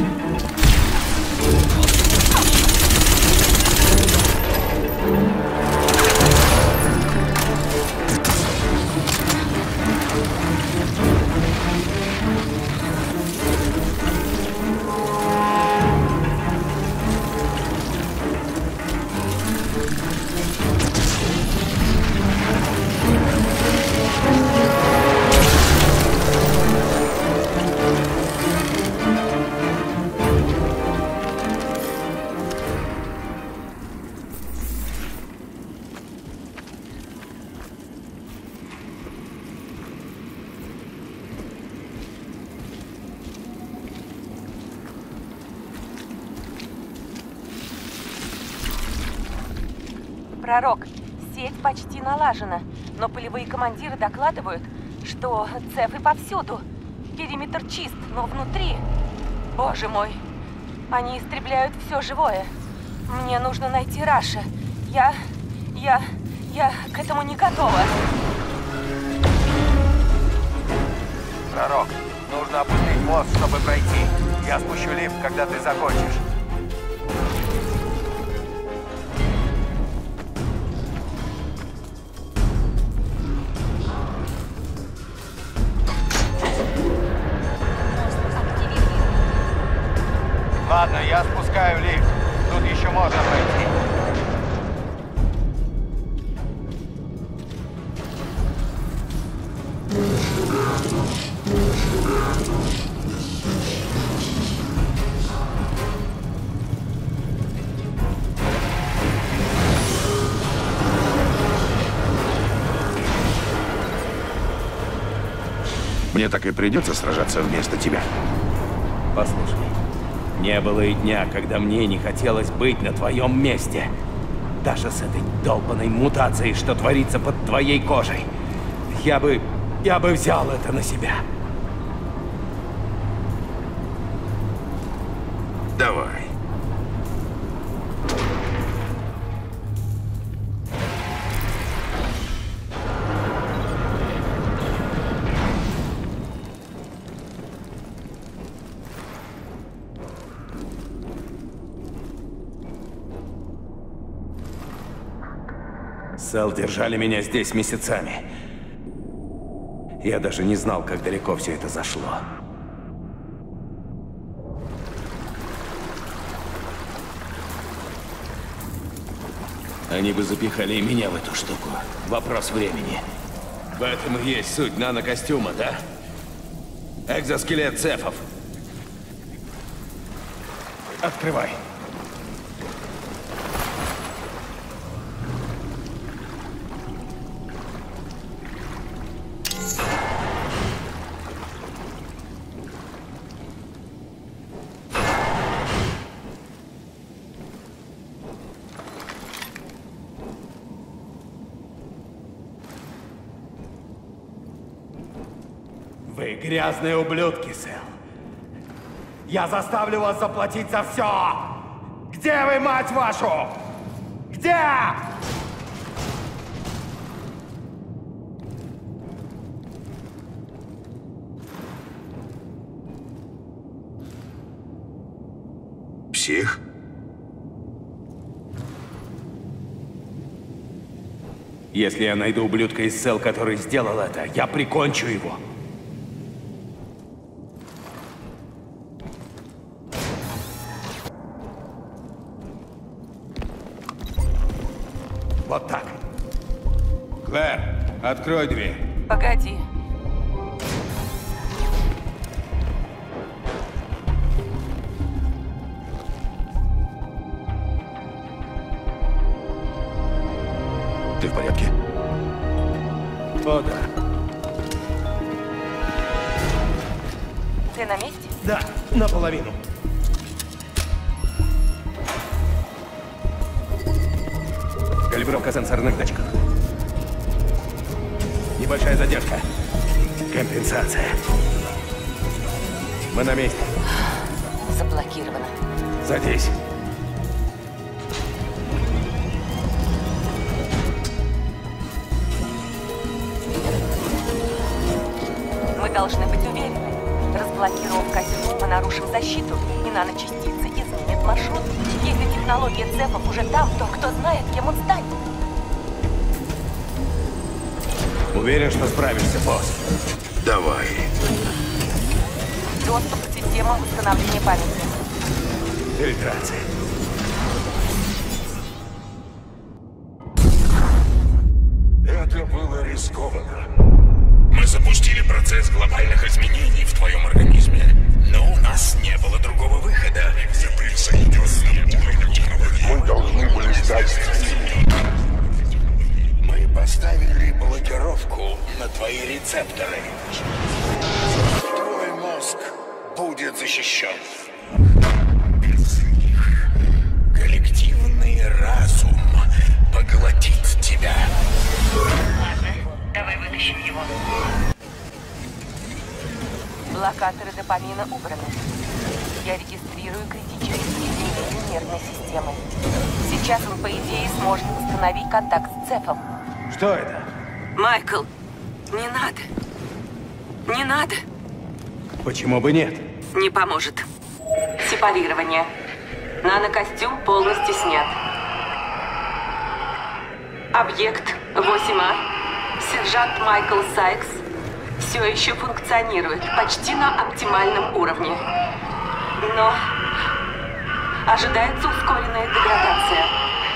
Пророк, сеть почти налажена, но полевые командиры докладывают, что цефы повсюду. Периметр чист, но внутри... Боже мой, они истребляют все живое. Мне нужно найти Раша. Я к этому не готова. Пророк, нужно опустить мост, чтобы пройти. Я спущу лифт, когда ты закончишь. Мне так и придется сражаться вместо тебя. Послушай, не было и дня, когда мне не хотелось быть на твоем месте. Даже с этой долбанной мутацией, что творится под твоей кожей. Я бы взял это на себя. Давай. Сэл держали меня здесь месяцами. Я даже не знал, как далеко все это зашло. Они бы запихали и меня в эту штуку. Вопрос времени. В этом и есть суть нанокостюма, да? Экзоскелет цефов. Открывай. Вы грязные ублюдки, Сэл. Я заставлю вас заплатить за все! Где вы, мать вашу? Где? Псих? Если я найду ублюдка из Сэл, который сделал это, я прикончу его. Вот так. Клэр, открой дверь. Погоди. Ты в порядке? О, да. Ты на месте? Да, наполовину. Калибровка сенсорных датчиков. Небольшая задержка. Компенсация. Мы на месте. Заблокировано. Садись. Мы должны быть уверены. Разблокировав костюм, мы нарушим защиту, и наночастицы изменят маршрут. Если технология цефов уже там, то кто знает, кем он станет. Уверен, что справишься, босс. Давай. Доступ к системам восстановления памяти. Фильтрация. Это было рискованно. Мы запустили процесс глобальных изменений в твоем организме, но у нас не было другого выхода. За присоединенным уровнем мы должны были стать. Мы поставили блокировку на твои рецепторы. Твой мозг будет защищен. Без них коллективный разум поглотит тебя. Давай вытащим его. Блокаторы допамина убраны. Я регистрирую критические изменения нервной системы. Сейчас он, по идее, сможет восстановить контакт с цефом. Что это? Майкл, не надо. Не надо. Почему бы нет? Не поможет. Сепарирование. Нанокостюм полностью снят. Объект 8А. Сержант Майкл Сайкс все еще функционирует почти на оптимальном уровне. Но ожидается ускоренная деградация.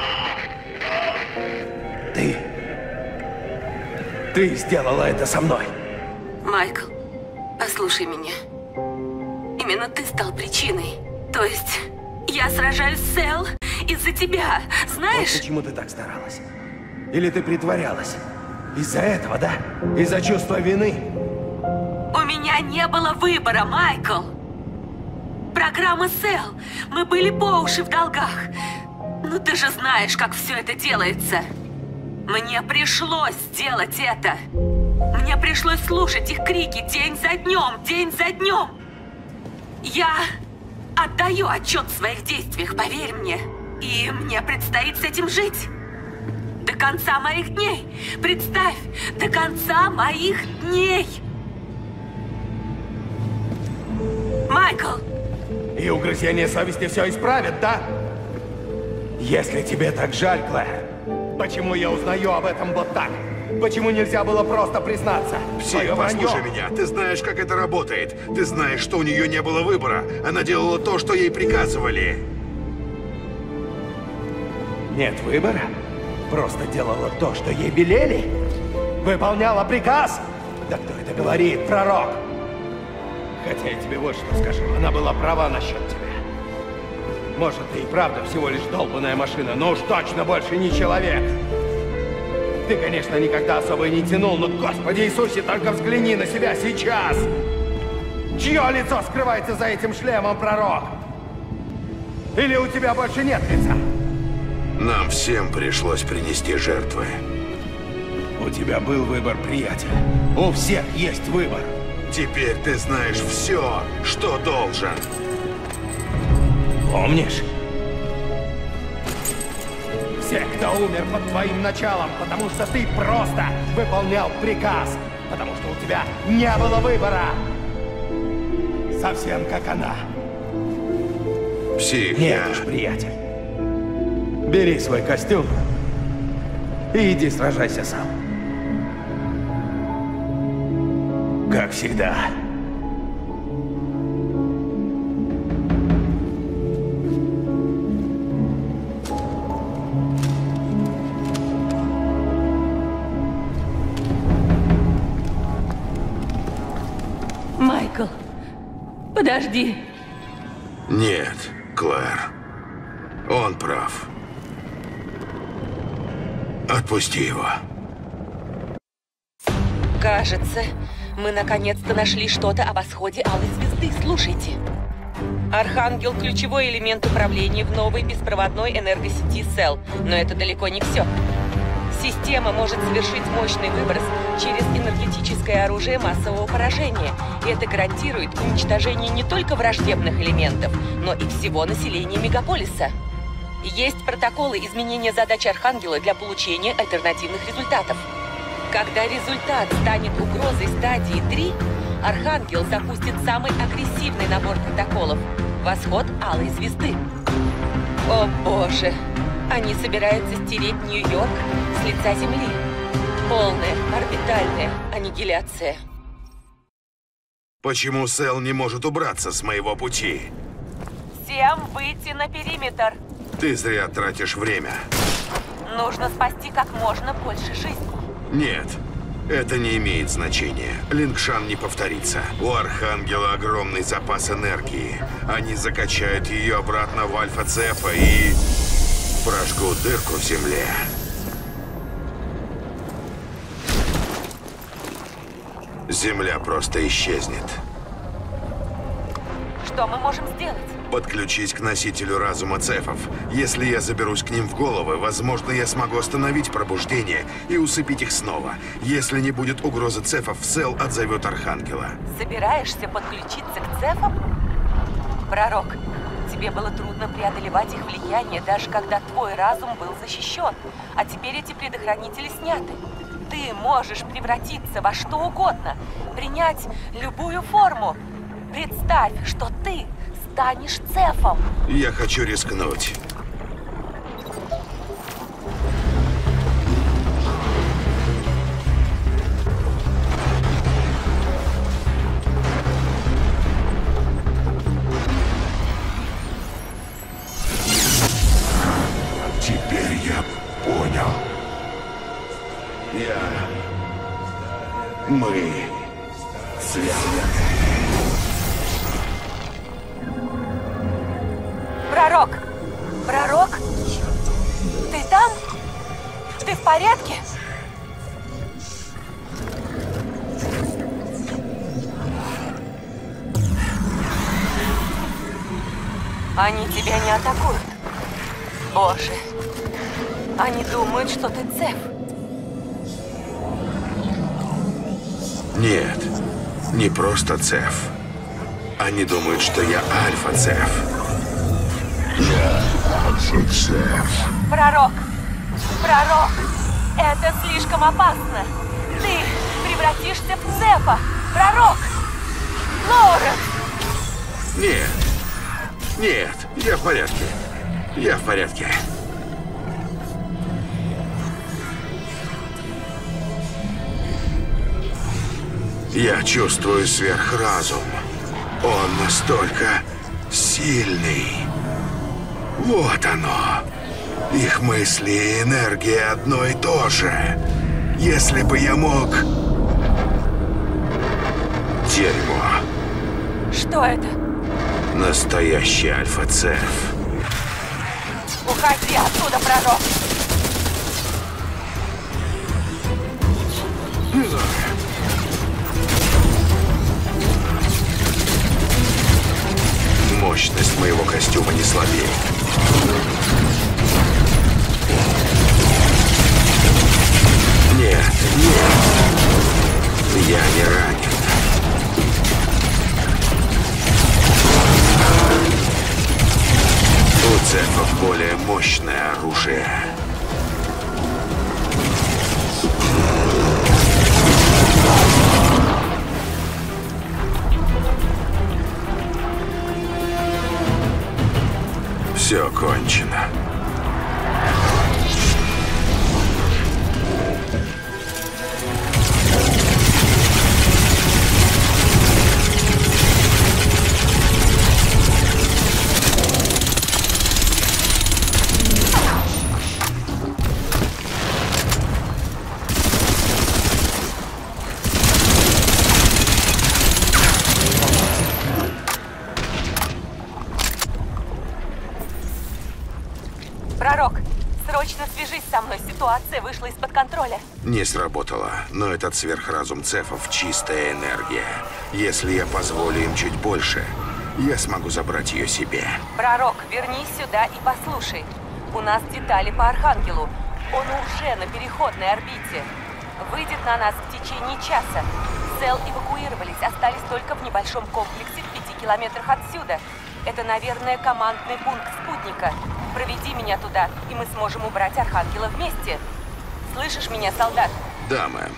Ты сделала это со мной. Майкл, послушай меня. Именно ты стал причиной. То есть я сражаюсь с Сэл из-за тебя, знаешь? Вот почему ты так старалась? Или ты притворялась? Из-за этого, да? Из-за чувства вины? У меня меня не было выбора, Майкл. Программа Cell. Мы были по уши в долгах. Ну ты же знаешь, как все это делается. Мне пришлось сделать это. Мне пришлось слушать их крики день за днем, день за днем. Я отдаю отчет в своих действиях, поверь мне. И мне предстоит с этим жить. До конца моих дней. Представь, до конца моих дней. Майкл! И угрызение совести все исправит, да? Если тебе так жаль, Клэр, почему я узнаю об этом вот так? Почему нельзя было просто признаться? Псих, послушай меня. Ты знаешь, как это работает. Ты знаешь, что у нее не было выбора. Она делала то, что ей приказывали. Нет выбора? Просто делала то, что ей велели? Выполняла приказ? Да кто это говорит, пророк? Хотя я тебе вот что скажу. Она была права насчет тебя. Может, ты и правда всего лишь долбаная машина, но уж точно больше не человек. Ты, конечно, никогда особо и не тянул, но, Господи Иисусе, только взгляни на себя сейчас! Чье лицо скрывается за этим шлемом, пророк? Или у тебя больше нет лица? Нам всем пришлось принести жертвы. У тебя был выбор, приятель. У всех есть выбор. Теперь ты знаешь все, что должен. Помнишь? Все, кто умер под твоим началом, потому что ты просто выполнял приказ, потому что у тебя не было выбора. Совсем как она. Псих, нет уж, приятель. Бери свой костюм и иди сражайся сам. Как всегда. Майкл, подожди. Нет, Клэр. Он прав. Отпусти его. Кажется, мы наконец-то нашли что-то о восходе Алой Звезды. Слушайте. Архангел – ключевой элемент управления в новой беспроводной энергосети Cell. Но это далеко не все. Система может совершить мощный выброс через энергетическое оружие массового поражения. И это гарантирует уничтожение не только враждебных элементов, но и всего населения мегаполиса. Есть протоколы изменения задач Архангела для получения альтернативных результатов. Когда результат станет угрозой стадии 3, Архангел запустит самый агрессивный набор протоколов – восход Алой Звезды. О боже! Они собираются стереть Нью-Йорк с лица Земли. Полная орбитальная аннигиляция. Почему Cell не может убраться с моего пути? Всем выйти на периметр. Ты зря тратишь время. Нужно спасти как можно больше жизней. Нет, это не имеет значения. Лингшан не повторится. У Архангела огромный запас энергии. Они закачают ее обратно в Альфа-Цепа и прожгут дырку в земле. Земля просто исчезнет. Что мы можем сделать? Подключись к носителю разума цефов. Если я заберусь к ним в головы, возможно, я смогу остановить пробуждение и усыпить их снова. Если не будет угрозы цефов, Cell отзовет Архангела. Собираешься подключиться к цефам? Пророк, тебе было трудно преодолевать их влияние, даже когда твой разум был защищен. А теперь эти предохранители сняты. Ты можешь превратиться во что угодно, принять любую форму. Представь, что ты станешь цефом. Я хочу рискнуть. Теперь я понял. Мы связаны. Пророк! Пророк? Ты там? Ты в порядке? Они тебя не атакуют. Боже. Они думают, что ты Цеф. Нет, не просто Цеф. Они думают, что я Альфа-Цеф. Я Альфа-Цеф. Пророк! Пророк! Это слишком опасно! Ты превратишься в Цефа! Пророк! Лоуренс! Нет. Нет, я в порядке. Я в порядке. Я чувствую сверхразум. Он настолько сильный. Вот оно. Их мысли и энергия одно и то же. Если бы я мог... Дерьмо. Что это? Настоящий Альфа-Цеф. Уходи оттуда, пророк! Мощность моего костюма не слабеет. Нет, нет. Я не ранен. У Цефов более мощное оружие. Все кончено. Пророк, срочно свяжись со мной. Ситуация вышла из-под контроля. Не сработало, но этот сверхразум Цефов — чистая энергия. Если я позволю им чуть больше, я смогу забрать ее себе. Пророк, вернись сюда и послушай. У нас детали по Архангелу. Он уже на переходной орбите. Выйдет на нас в течение часа. Цел эвакуировались, остались только в небольшом комплексе в 5 километрах отсюда. Это, наверное, командный пункт спутника. Проведи меня туда, и мы сможем убрать Архангела вместе. Слышишь меня, солдат? Да, мэм.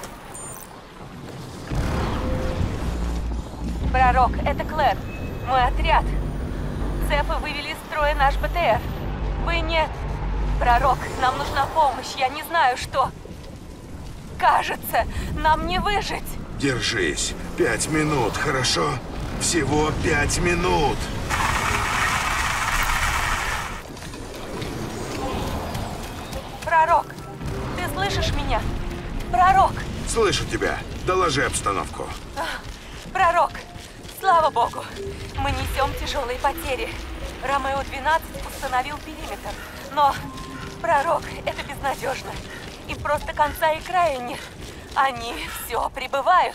Пророк, это Клэр. Мой отряд. Цефы вывели из строя наш БТР. Вы не... Пророк, нам нужна помощь. Я не знаю, что... Кажется, нам не выжить. Держись. 5 минут, хорошо? Всего 5 минут. Пророк, ты слышишь меня? Пророк! Слышу тебя. Доложи обстановку. Пророк, слава богу, мы несем тяжелые потери. Ромео-12 установил периметр. Но, пророк, это безнадежно. Им просто конца и края нет. Они все прибывают.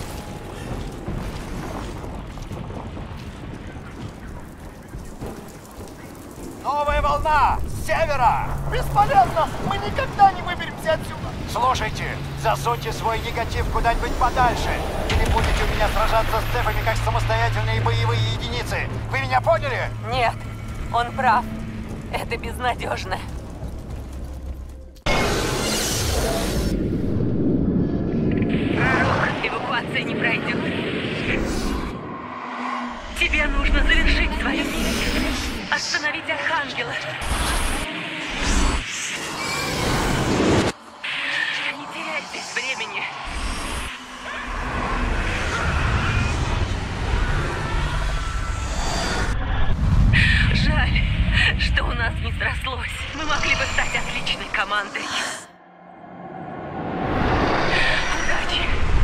Новая волна! С севера! Бесполезно! Мы никогда не выберемся отсюда! Слушайте, засуньте свой негатив куда-нибудь подальше. Или будете у меня сражаться с Цефами как самостоятельные боевые единицы. Вы меня поняли? Нет, он прав. Это безнадежно. Пророк, эвакуация не пройдет. Тебе нужно завершить свою миссию. Остановить Архангела. Не теряй здесь времени. Жаль, что у нас не срослось. Мы могли бы стать отличной командой. Удачи.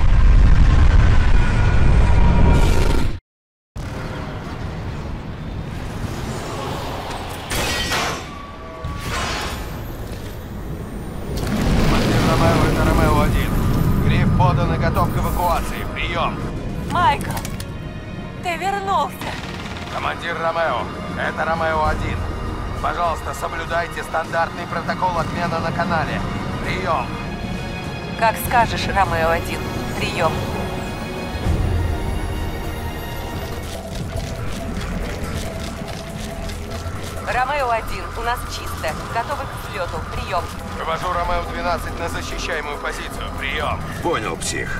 Подан и готов к эвакуации. Прием. Майкл, ты вернулся. Командир Ромео, Это Ромео-1. Пожалуйста, соблюдайте стандартный протокол отмены на канале. Прием. Как скажешь, Ромео-1. Прием. Ромео-1, у нас чисто. Готовы к взлету. Прием. Вывожу Ромео-12 на защищаемую позицию. Прием. Понял, псих.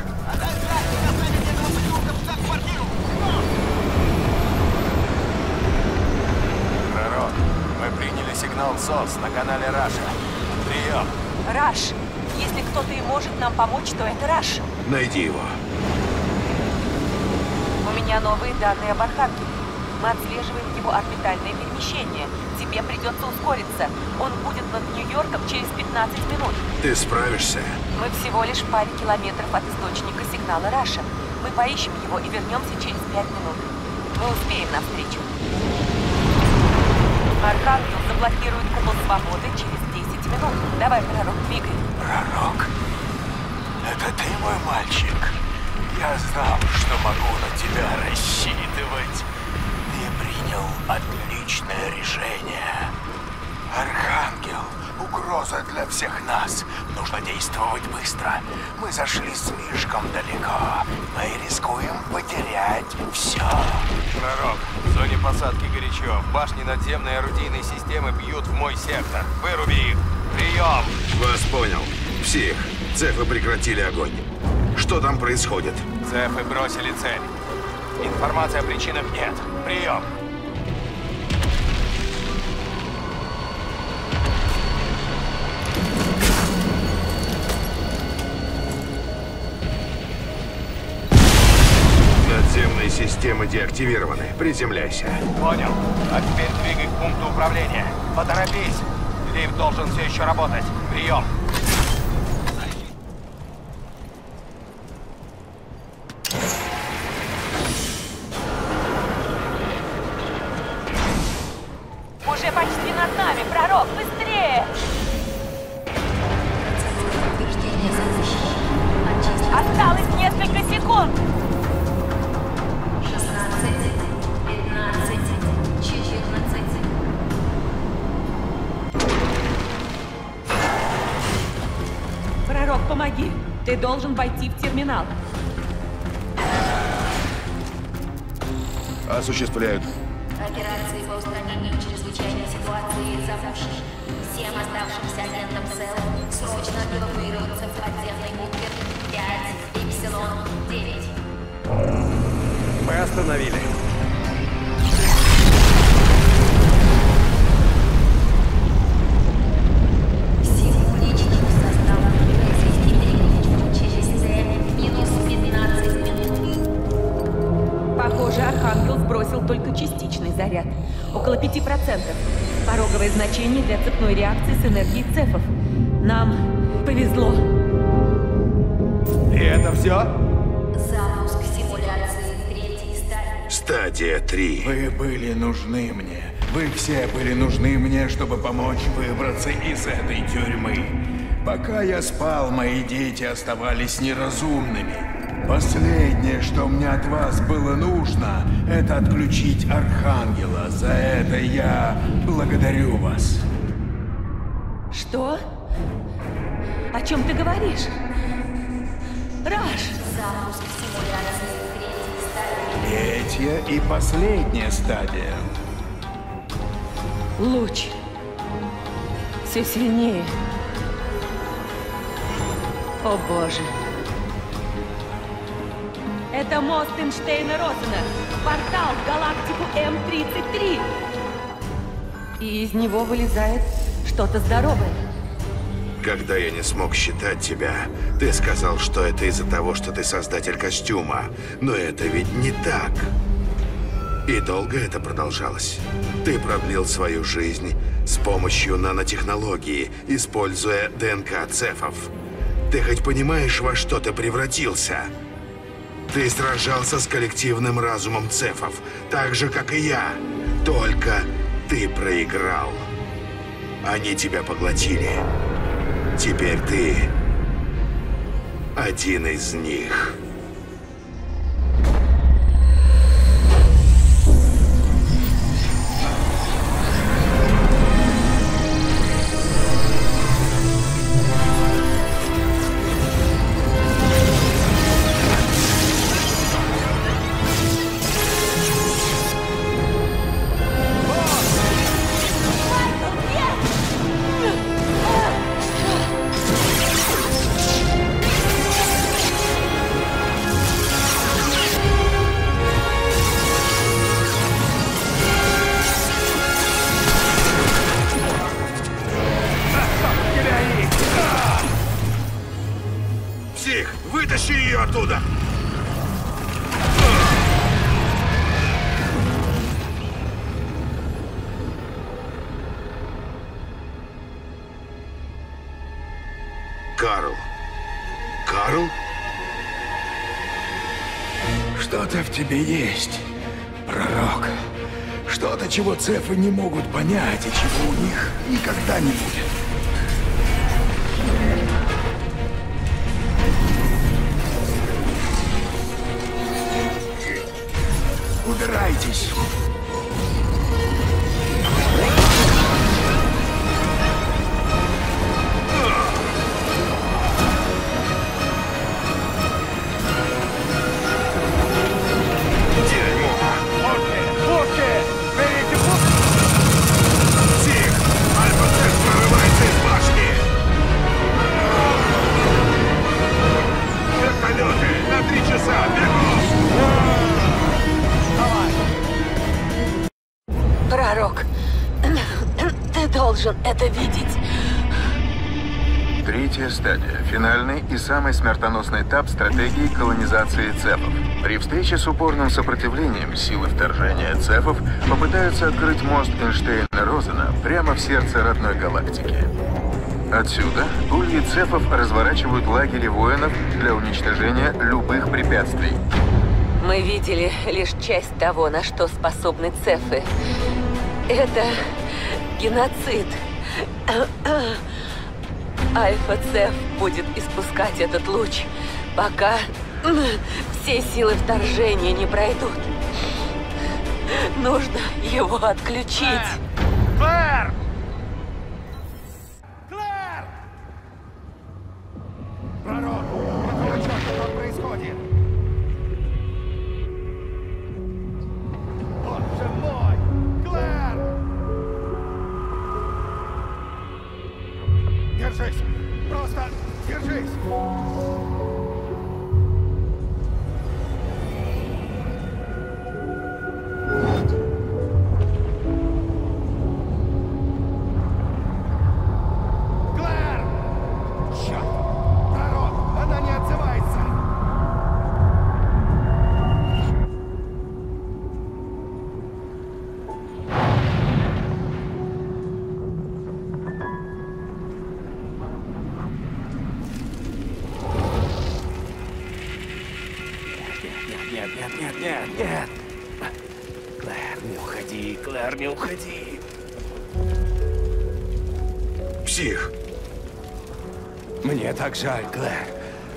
Пророк, мы приняли сигнал СОС на канале Раша. Прием. Раш. Если кто-то и может нам помочь, то это Раш. Найди его. У меня новые данные об Архангеле. Мы отслеживаем его орбитальное перемещение. Тебе придется ускориться. Он будет над Нью-Йорком через 15 минут. Ты справишься? Мы всего лишь в паре километров от источника сигнала Раша. Мы поищем его и вернемся через 5 минут. Мы успеем навстречу. Архангел заблокирует купол свободы через 10 минут. Давай, Пророк, двигай. Пророк? Это ты, мой мальчик? Я знал, что могу на тебя рассчитывать. Ты принял отличное решение. Архангел, угроза для всех нас. Нужно действовать быстро. Мы зашли слишком далеко. Мы рискуем потерять все. Пророк, в зоне посадки горячо. В башне надземной орудийной системы бьют в мой сектор. Выруби их. Прием. Вас понял. Псих, цефы прекратили огонь. Что там происходит? Цефы бросили цель. Информации о причинах нет. Прием. Надземные системы деактивированы. Приземляйся. Понял. А теперь двигай к пункту управления. Поторопись. Лифт должен все еще работать. Прием. Уже почти над нами, Пророк, быстрее! Осталось несколько секунд! 16, 15, 14. Пророк, помоги! Ты должен войти в терминал. Осуществляют. Операции по устранению чрезвычайной ситуации запущены. Всем оставшимся агентам СЭЛ срочно эвакуироваться в подземный бункер 5Y9. Мы остановили. Всему личному составу произвести переключку через Т-минус 15 минут. Похоже, Архангел сбросил только частичный заряд. Около 5%. Пороговое значение для цепной реакции с энергией цефов. Нам повезло. И это все? Запуск симуляции третьей стадии. Стадия 3. Вы были нужны мне. Вы все были нужны мне, чтобы помочь выбраться из этой тюрьмы. Пока я спал, мои дети оставались неразумными. Последнее, что мне от вас было нужно, это отключить Архангела. За это я благодарю вас. Что? О чем ты говоришь? Раш! Запуск симуляции третьей стадии. Третья и последняя стадия. Луч. Все сильнее. О боже. Это мост Эйнштейна-Розена. Портал в галактику М-33. И из него вылезает что-то здоровое. Когда я не смог считать тебя, ты сказал, что это из-за того, что ты создатель костюма. Но это ведь не так. И долго это продолжалось. Ты продлил свою жизнь с помощью нанотехнологии, используя ДНК цефов. Ты хоть понимаешь, во что ты превратился? Ты сражался с коллективным разумом цефов, так же, как и я. Только ты проиграл. Они тебя поглотили. Теперь ты один из них. Псих, вытащи ее оттуда! Карл. Карл? Что-то в тебе есть, пророк. Что-то, чего цефы не могут понять и чего у них никогда не будет. Убирайтесь. Пророк, ты должен это видеть. Третья стадия. Финальный и самый смертоносный этап стратегии колонизации цефов. При встрече с упорным сопротивлением силы вторжения цефов попытаются открыть мост Эйнштейна-Розена прямо в сердце родной галактики. Отсюда ульи цефов разворачивают лагеря воинов для уничтожения любых препятствий. Мы видели лишь часть того, на что способны цефы. Это геноцид. Альфа-цеф будет испускать этот луч, пока все силы вторжения не пройдут. Нужно его отключить. Клэр! Пророк, какого черта там происходит? Боже мой! Клэр! Держись! Просто держись! Клэр! Черт! Пророк! Она не отзывается! Нет. Клэр, не уходи, Клэр, не уходи. Псих. Мне так жаль, Клэр.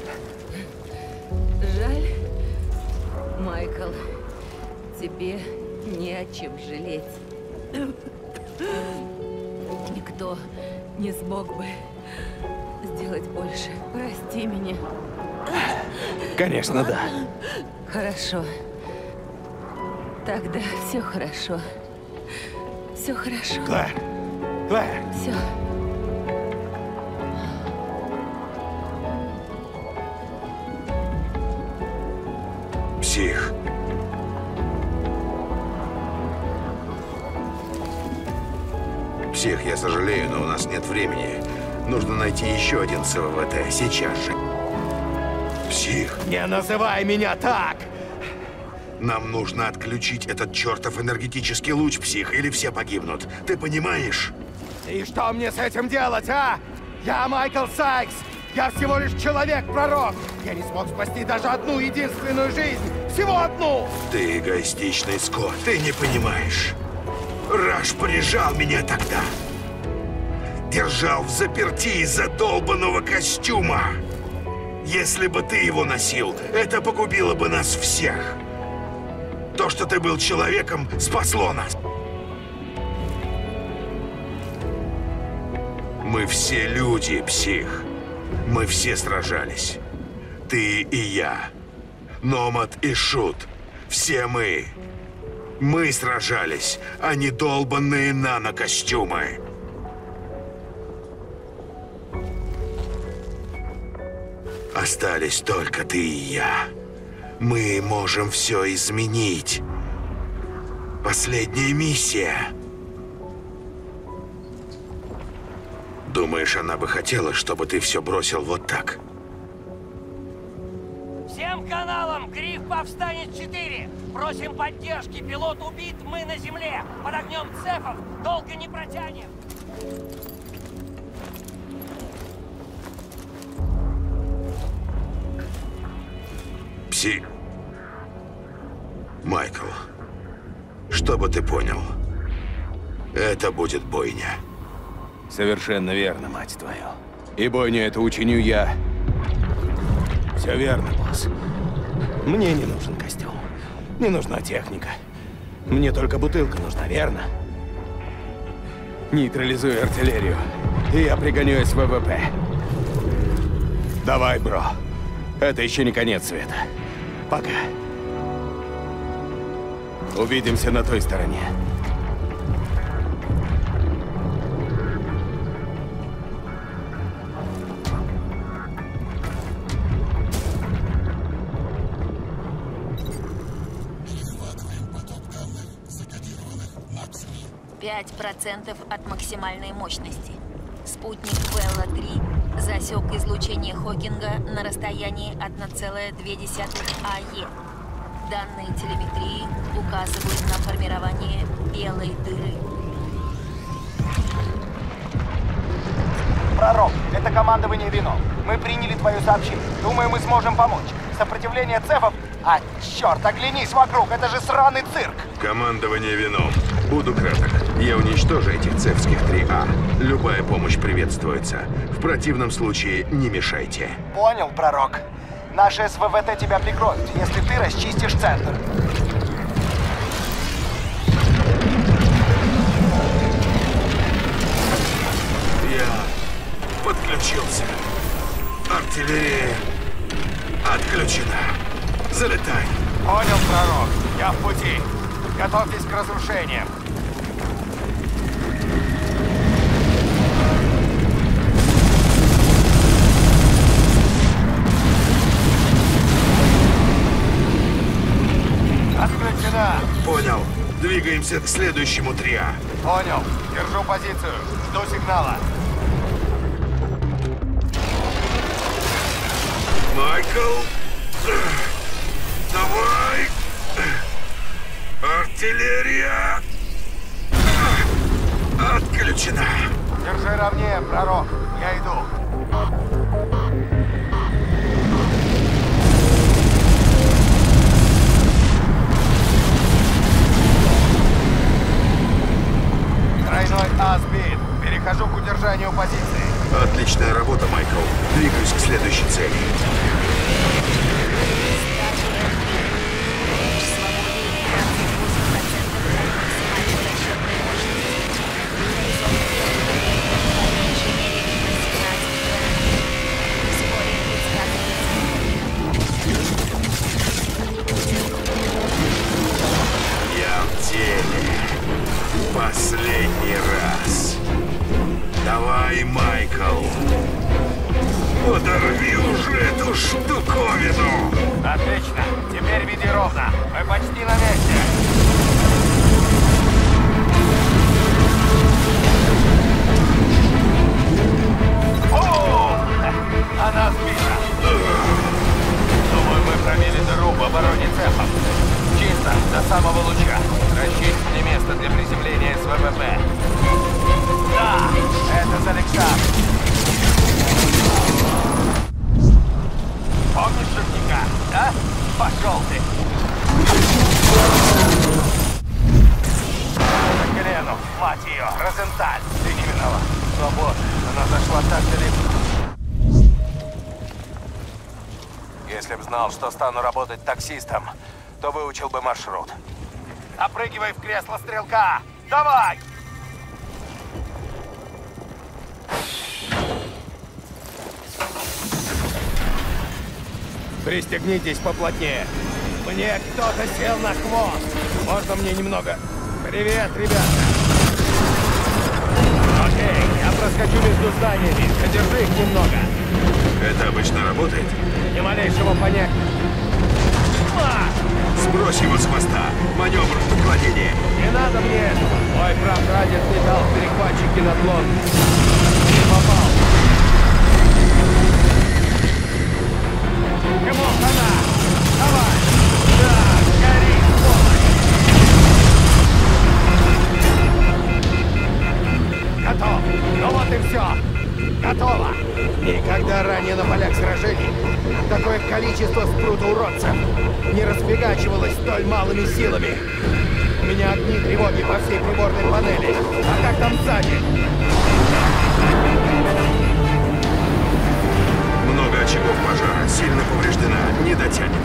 Жаль, Майкл, тебе не о чем жалеть. Никто не смог бы сделать больше. Прости меня. Конечно, да. Хорошо. Тогда все хорошо. Все хорошо. Клэр! Клэр! Все. Псих. Псих, я сожалею, но у нас нет времени. Нужно найти еще один СВВТ. Сейчас же. Псих. Не называй меня так! Нам нужно отключить этот чертов энергетический луч, Псих, или все погибнут. Ты понимаешь? И что мне с этим делать, а? Я Майкл Сайкс! Я всего лишь человек-пророк! Я не смог спасти даже одну единственную жизнь! Всего одну! Ты эгоистичный скот, ты не понимаешь. Раш прижал меня тогда. Держал в заперти из-за долбаного костюма. Если бы ты его носил, это погубило бы нас всех. То, что ты был человеком, спасло нас. Мы все люди, Псих. Мы все сражались. Ты и я. Номад и Шут. Все мы. Мы сражались, а не долбанные нанокостюмы. Остались только ты и я. Мы можем все изменить. Последняя миссия. Думаешь, она бы хотела, чтобы ты все бросил вот так? Всем каналам! Гриф Повстанец 4! Просим поддержки! Пилот убит, мы на земле! Под огнем цефов долго не протянем! Пси. Майкл, чтобы ты понял, это будет бойня. Совершенно верно, мать твою. И бойню эту учиню я. Все верно, босс. Мне не нужен костюм. Не нужна техника. Мне только бутылка нужна, верно? Нейтрализуй артиллерию, и я пригоню СВВП. Давай, бро. Это еще не конец света. Пока. Увидимся на той стороне. Пять процентов от максимальной мощности. Спутник Белла-3 засек излучение Хокинга на расстоянии 1,2 АЕ. Данные телеметрии указывают на формирование белой дыры. Пророк, это командование Вином. Мы приняли твое сообщение. Думаю, мы сможем помочь. Сопротивление цефов... А, черт, оглянись вокруг, это же сраный цирк! Командование Вином. Буду краток. Я уничтожу этих цефских 3А. Любая помощь приветствуется. В противном случае не мешайте. Понял, пророк. Наши СВВТ тебя прикроют, если ты расчистишь центр. Я подключился. Артиллерия отключена. Залетай. Понял, пророк. Я в пути. Готовьтесь к разрушениям. Отключена. Понял. Двигаемся к следующему 3А. Понял. Держу позицию. Жду сигнала. Майкл. Давай. Артиллерия отключена. Держи ровнее, пророк. Я иду. Тройной А сбит. Перехожу к удержанию позиции. Отличная работа, Майкл. Двигаюсь к следующей цели. Я в деле. Последний раз. Давай, Майкл. Подорви уже эту штуковину. Отлично. Теперь веди ровно. Мы почти на месте. О! Она сбита. Думаю, мы пробили дыру в обороне цехов. Чисто, до самого луча. Расчистили место для приземления СВВП. Да, это за Александр. Помнишь шутника, да? Пошел ты. Глену, мать ее, Розенталь. Ты не виноват. Свобода. Она зашла так далеко. Если б знал, что стану работать таксистом, то выучил бы маршрут. Опрыгивай в кресло стрелка! Давай! Пристегнитесь поплотнее. Мне кто-то сел на хвост. Можно мне немного? Привет, ребята. Окей, я проскочу между зданиями. Задержи их немного. Это обычно работает? Ни малейшего понятия. Сбрось его с хвоста. Маневр в уклонении. Не надо мне этого. Мой прапрадед летал в перехватчике над Лондоном. Не попал. Кому хана? Никогда ранее на полях сражений такое количество спрута-уродцев не расфигачивалось столь малыми силами. У меня огни тревоги по всей приборной панели. А как там сзади? Много очагов пожара, сильно повреждена, не дотянет.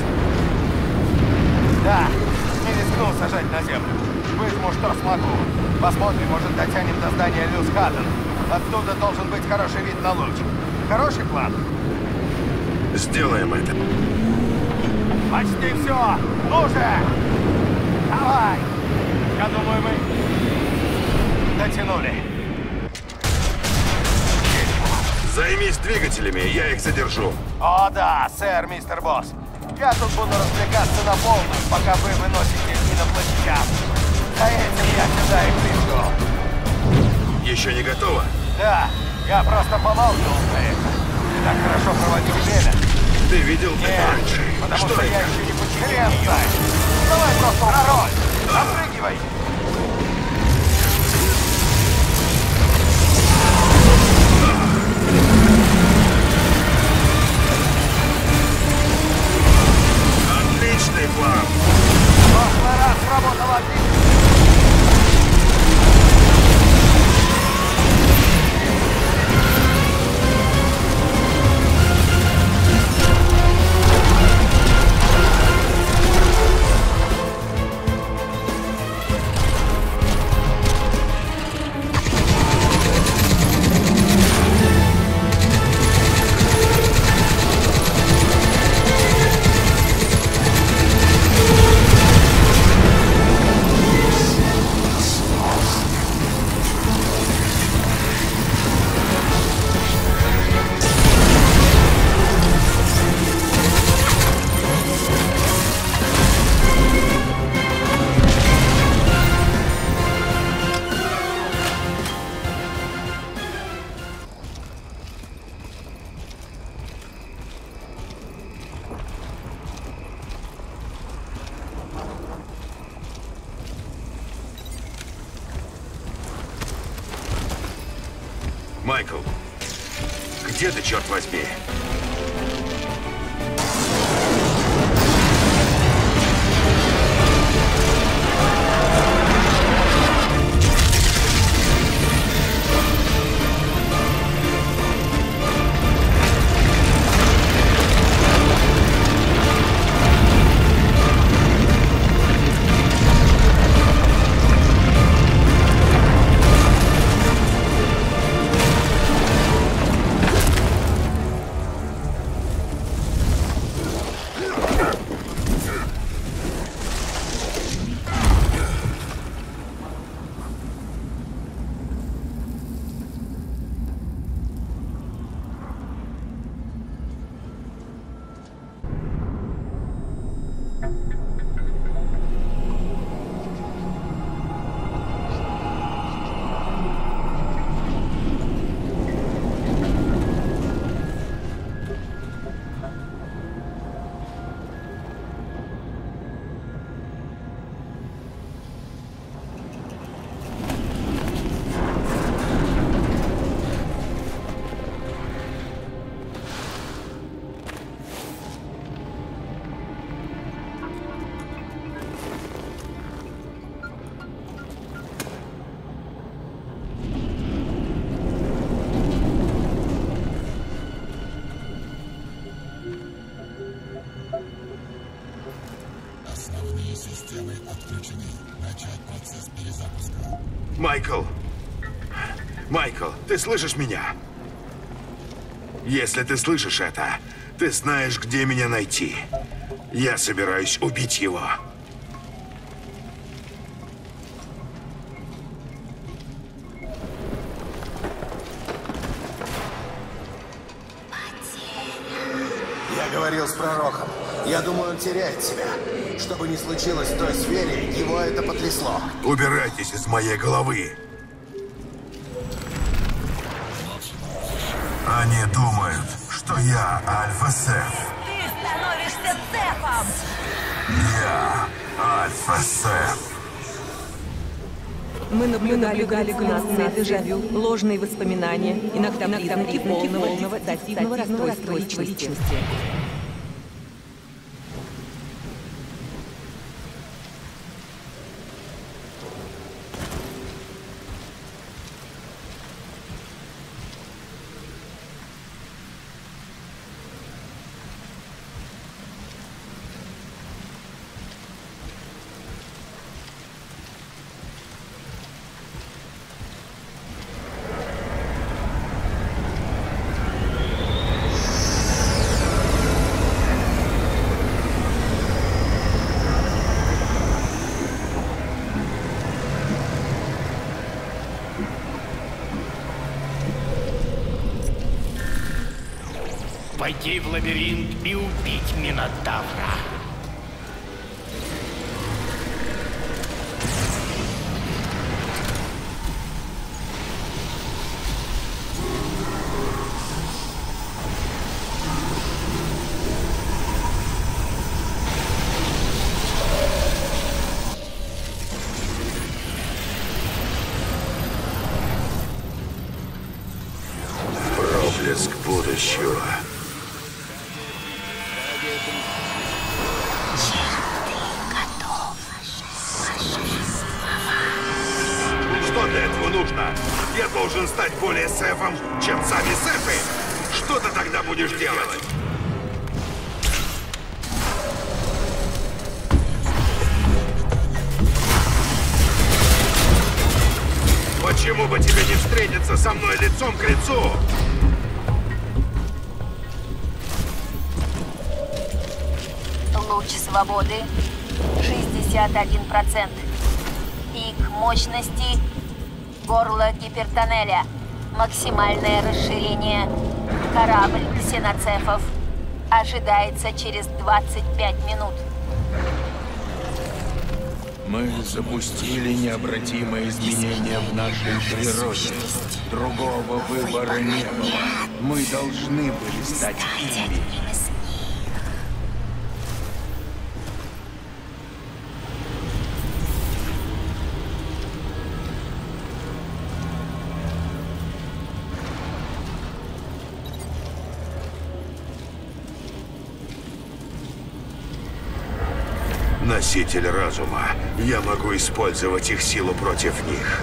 Да, не рискнул сажать на землю. Выжму, что смогу. Посмотрим, может, дотянем до здания Люсхаден. Оттуда должен быть хороший вид на луч. Хороший план? Сделаем это. Почти все! Ну же! Давай! Я думаю, мы дотянули. Займись двигателями, я их задержу. О да, сэр, мистер Босс. Я тут буду развлекаться на полную, пока вы выносите инопланетян. За этим я сюда и пришел. Еще не готово? Да, я просто помалкивал про это. Так хорошо проводили время. Ты видел это раньше? Потому что что я еще не потерял. Давай просто король. Запрыгивай. Отличный план. В прошлый раз сработало отлично. Майкл, где ты, черт возьми? Системы отключены. Начать процесс перезапуска. Майкл! Майкл, ты слышишь меня? Если ты слышишь это, ты знаешь, где меня найти. Я собираюсь убить его. Я говорил с пророком. Я думаю, он теряет себя. Что бы ни случилось в той сфере, его это потрясло. Убирайтесь из моей головы. Они думают, что я Альфа-Сеф. Ты становишься Сефом! Я Альфа-Сеф. Мы наблюдали галлюцинации, дежавю, ложные воспоминания, иногда признаки полного диссоциативного расстройства личности. Войти в лабиринт и убить Минотавра. Проблеск будущего. Что для этого нужно? Я должен стать более сефом, чем сами сефы. Что ты тогда будешь делать? Почему бы тебе не встретиться со мной лицом к лицу? Луч свободы 61%. Пик мощности горло гипертоннеля. Максимальное расширение. Корабль ксеноцефов ожидается через 25 минут. Мы запустили необратимые изменения в нашей природе. Другого выбора не было. Мы должны были стать ими. Носитель разума. Я могу использовать их силу против них.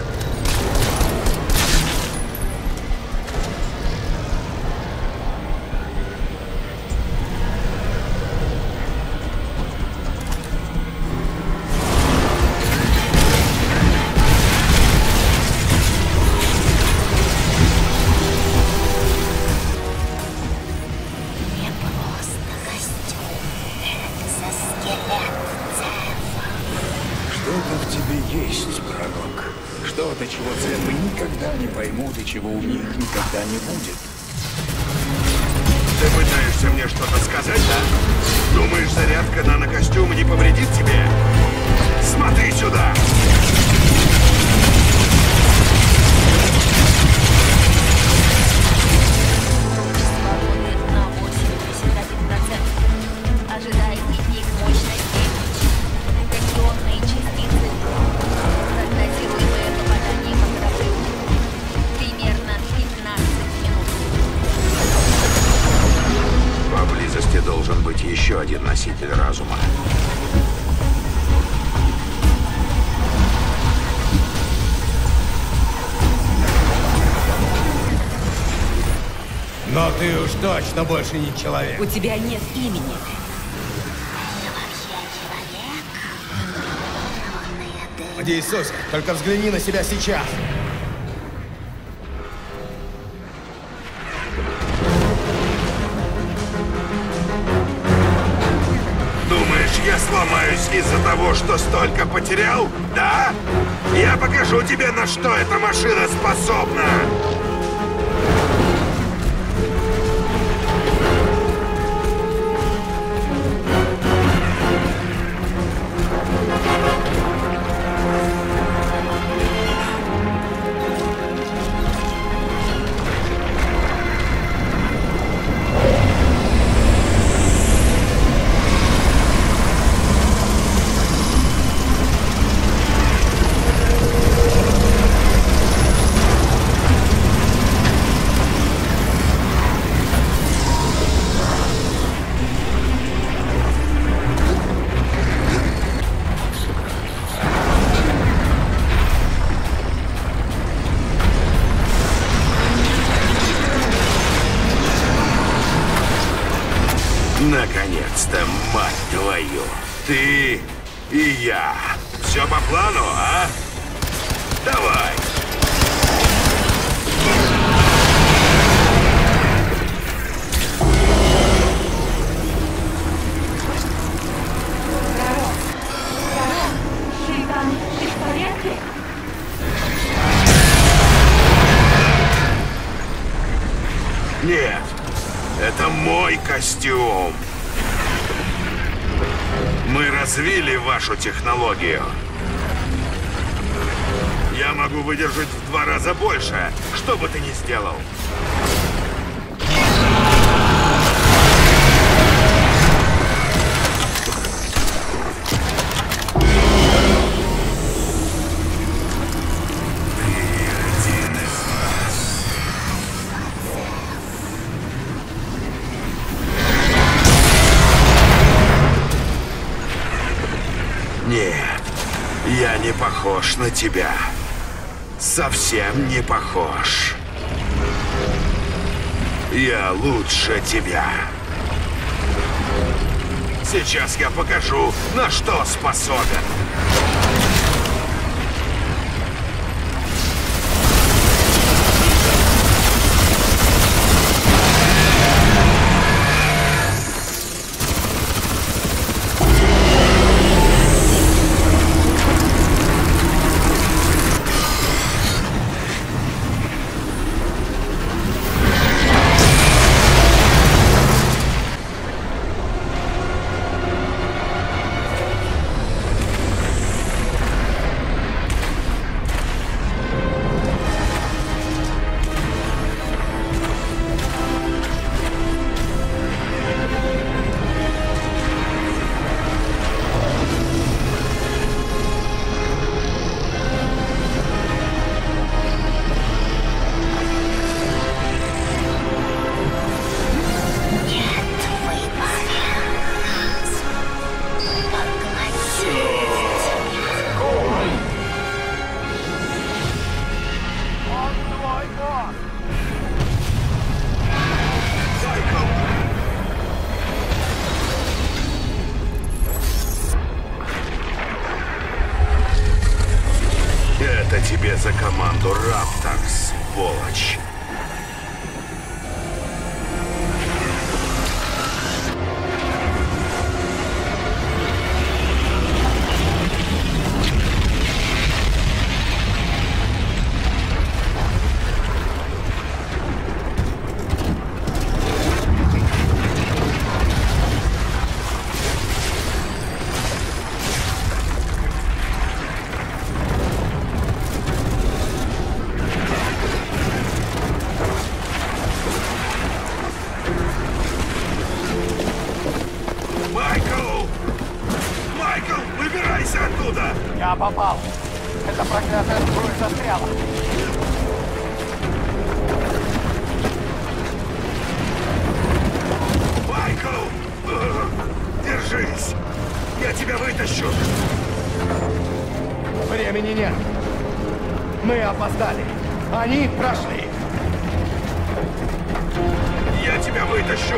Что-то в тебе есть, пророк. Что-то, чего цепы никогда не поймут и чего у них никогда не будет. Ты пытаешься мне что-то сказать, да? Думаешь, зарядка нанокостюма не повредит тебе? Смотри сюда! Ожидается пик мощности. Катионные частицы. Прогнозируемое попадание по кораблю. Примерно 15 минут. Поблизости должен быть еще один носитель разума. Но ты уж точно больше не человек. У тебя нет имени. Иисусе, только взгляни на себя сейчас. Думаешь, я сломаюсь из-за того, что столько потерял? Да? Я покажу тебе, на что эта машина способна! Наконец-то, мать твою! Ты и я. Все по плану, а? Давай! Нет, это мой костюм. Мы развили вашу технологию. Я могу выдержать в 2 раза больше, что бы ты ни сделал. Нет, я не похож на тебя. Совсем не похож. Я лучше тебя. Сейчас я покажу, на что способен. Это тебе за команду Раптор, сволочь. Я попал. Эта проклятая сбруя застряла. Майкл! Держись! Я тебя вытащу! Времени нет. Мы опоздали. Они прошли. Я тебя вытащу!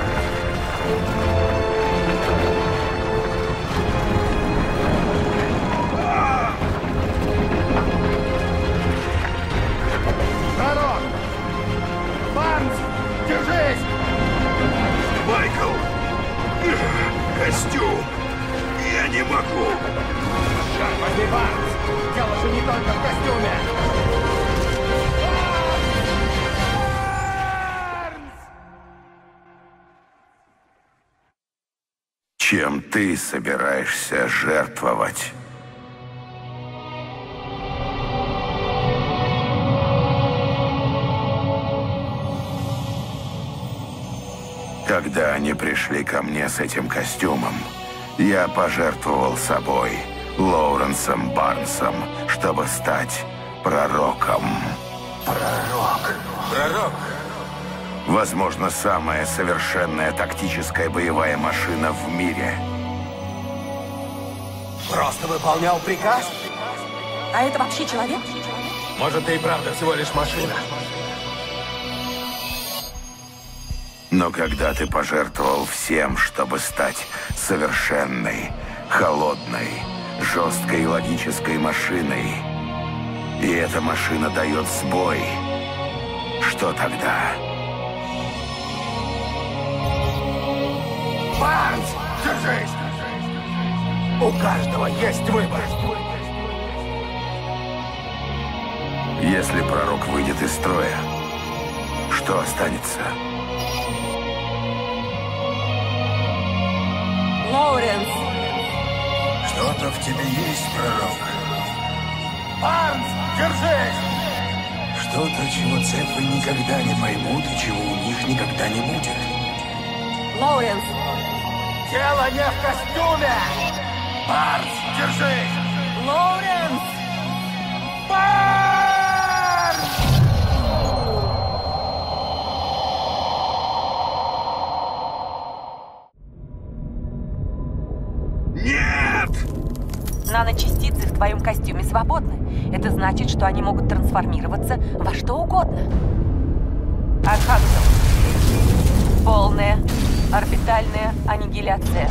Пророк! Барнс! Держись! Майкл! Костюм! Я не могу! Черт возьми, Барнс! Дело же не только в костюме! Чем ты собираешься жертвовать? Когда они пришли ко мне с этим костюмом, я пожертвовал собой, Лоуренсом Барнсом, чтобы стать пророком. Пророк? Пророк? Возможно, самая совершенная тактическая боевая машина в мире. Просто выполнял приказ? А это вообще человек? Может, ты и правда всего лишь машина? Но когда ты пожертвовал всем, чтобы стать совершенной, холодной, жесткой логической машиной, и эта машина дает сбой, что тогда? Барнс, держись! У каждого есть выбор. Если пророк выйдет из строя, что останется? Лоуренс! Что-то в тебе есть, пророк. Барнс, держись! Что-то, чего цепы никогда не поймут и чего у них никогда не будет. Лоуренс! Дело не в костюме! Барнс, держись! Лоуренс! Барнс! Нет! Наночастицы в твоем костюме свободны. Это значит, что они могут трансформироваться во что угодно. Архангел. Полная орбитальная аннигиляция.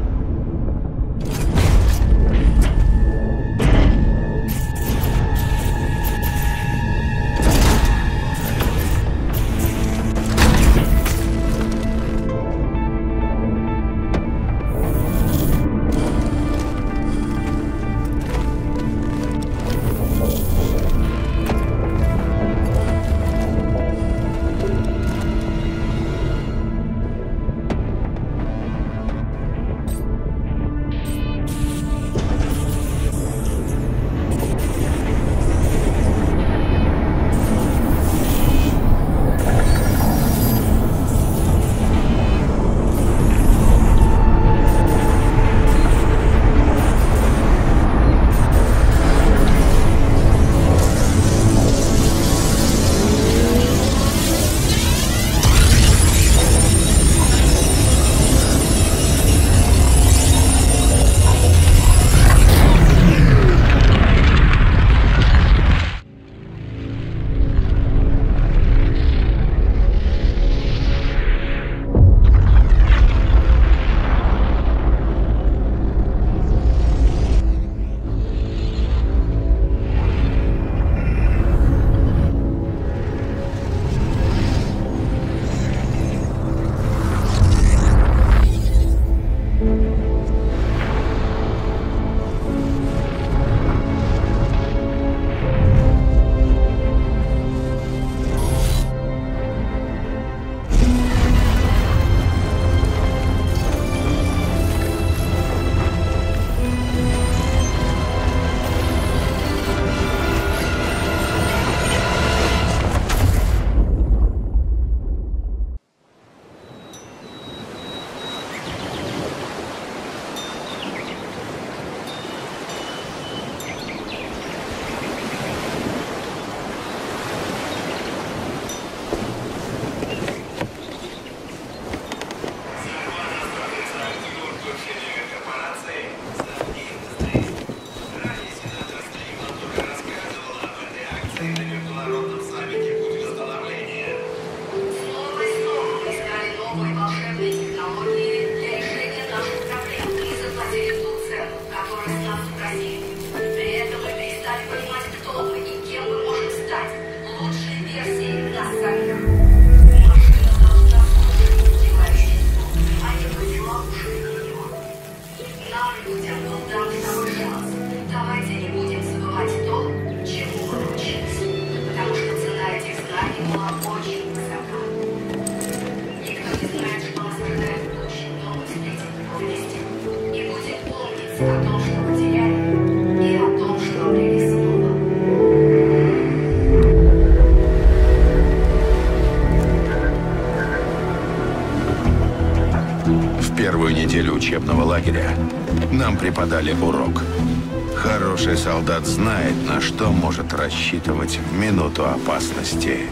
Учебного лагеря нам преподали урок. Хороший солдат знает, на что может рассчитывать в минуту опасности.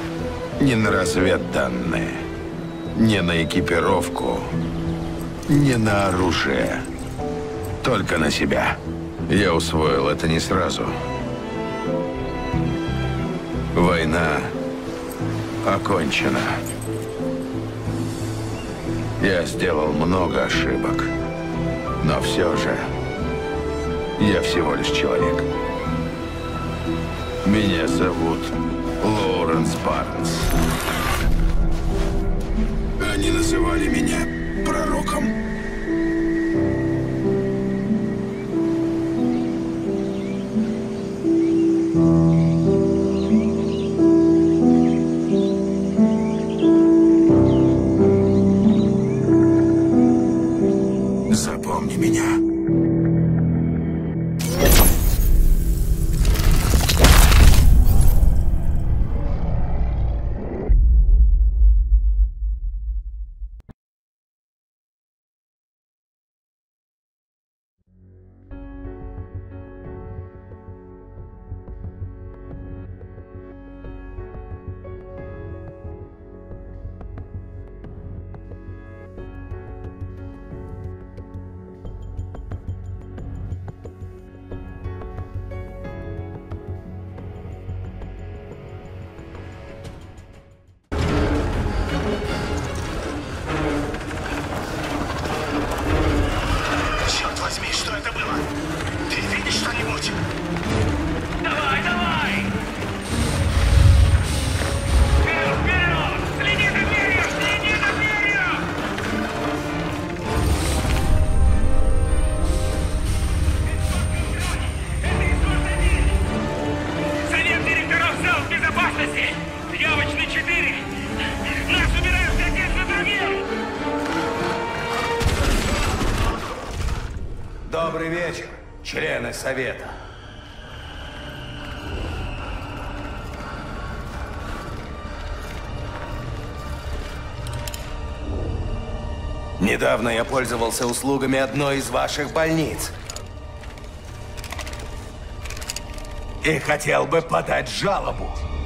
Не на разведданные, не на экипировку, не на оружие, только на себя. Я усвоил это не сразу. Война окончена. Я сделал много ошибок. Но все же, я всего лишь человек. Меня зовут Лоуренс Барнс. Они называли меня пророком. Запомни меня. Что это было? Ты видишь что-нибудь? Давай, давай! Вперед, вперед! Следи за дверью! Следи за дверью! Это исход-1! Совет директоров зал безопасности! Явочный 4! Нас убирают один за другим! Добрый вечер, члены Совета. Недавно я пользовался услугами одной из ваших больниц. И хотел бы подать жалобу.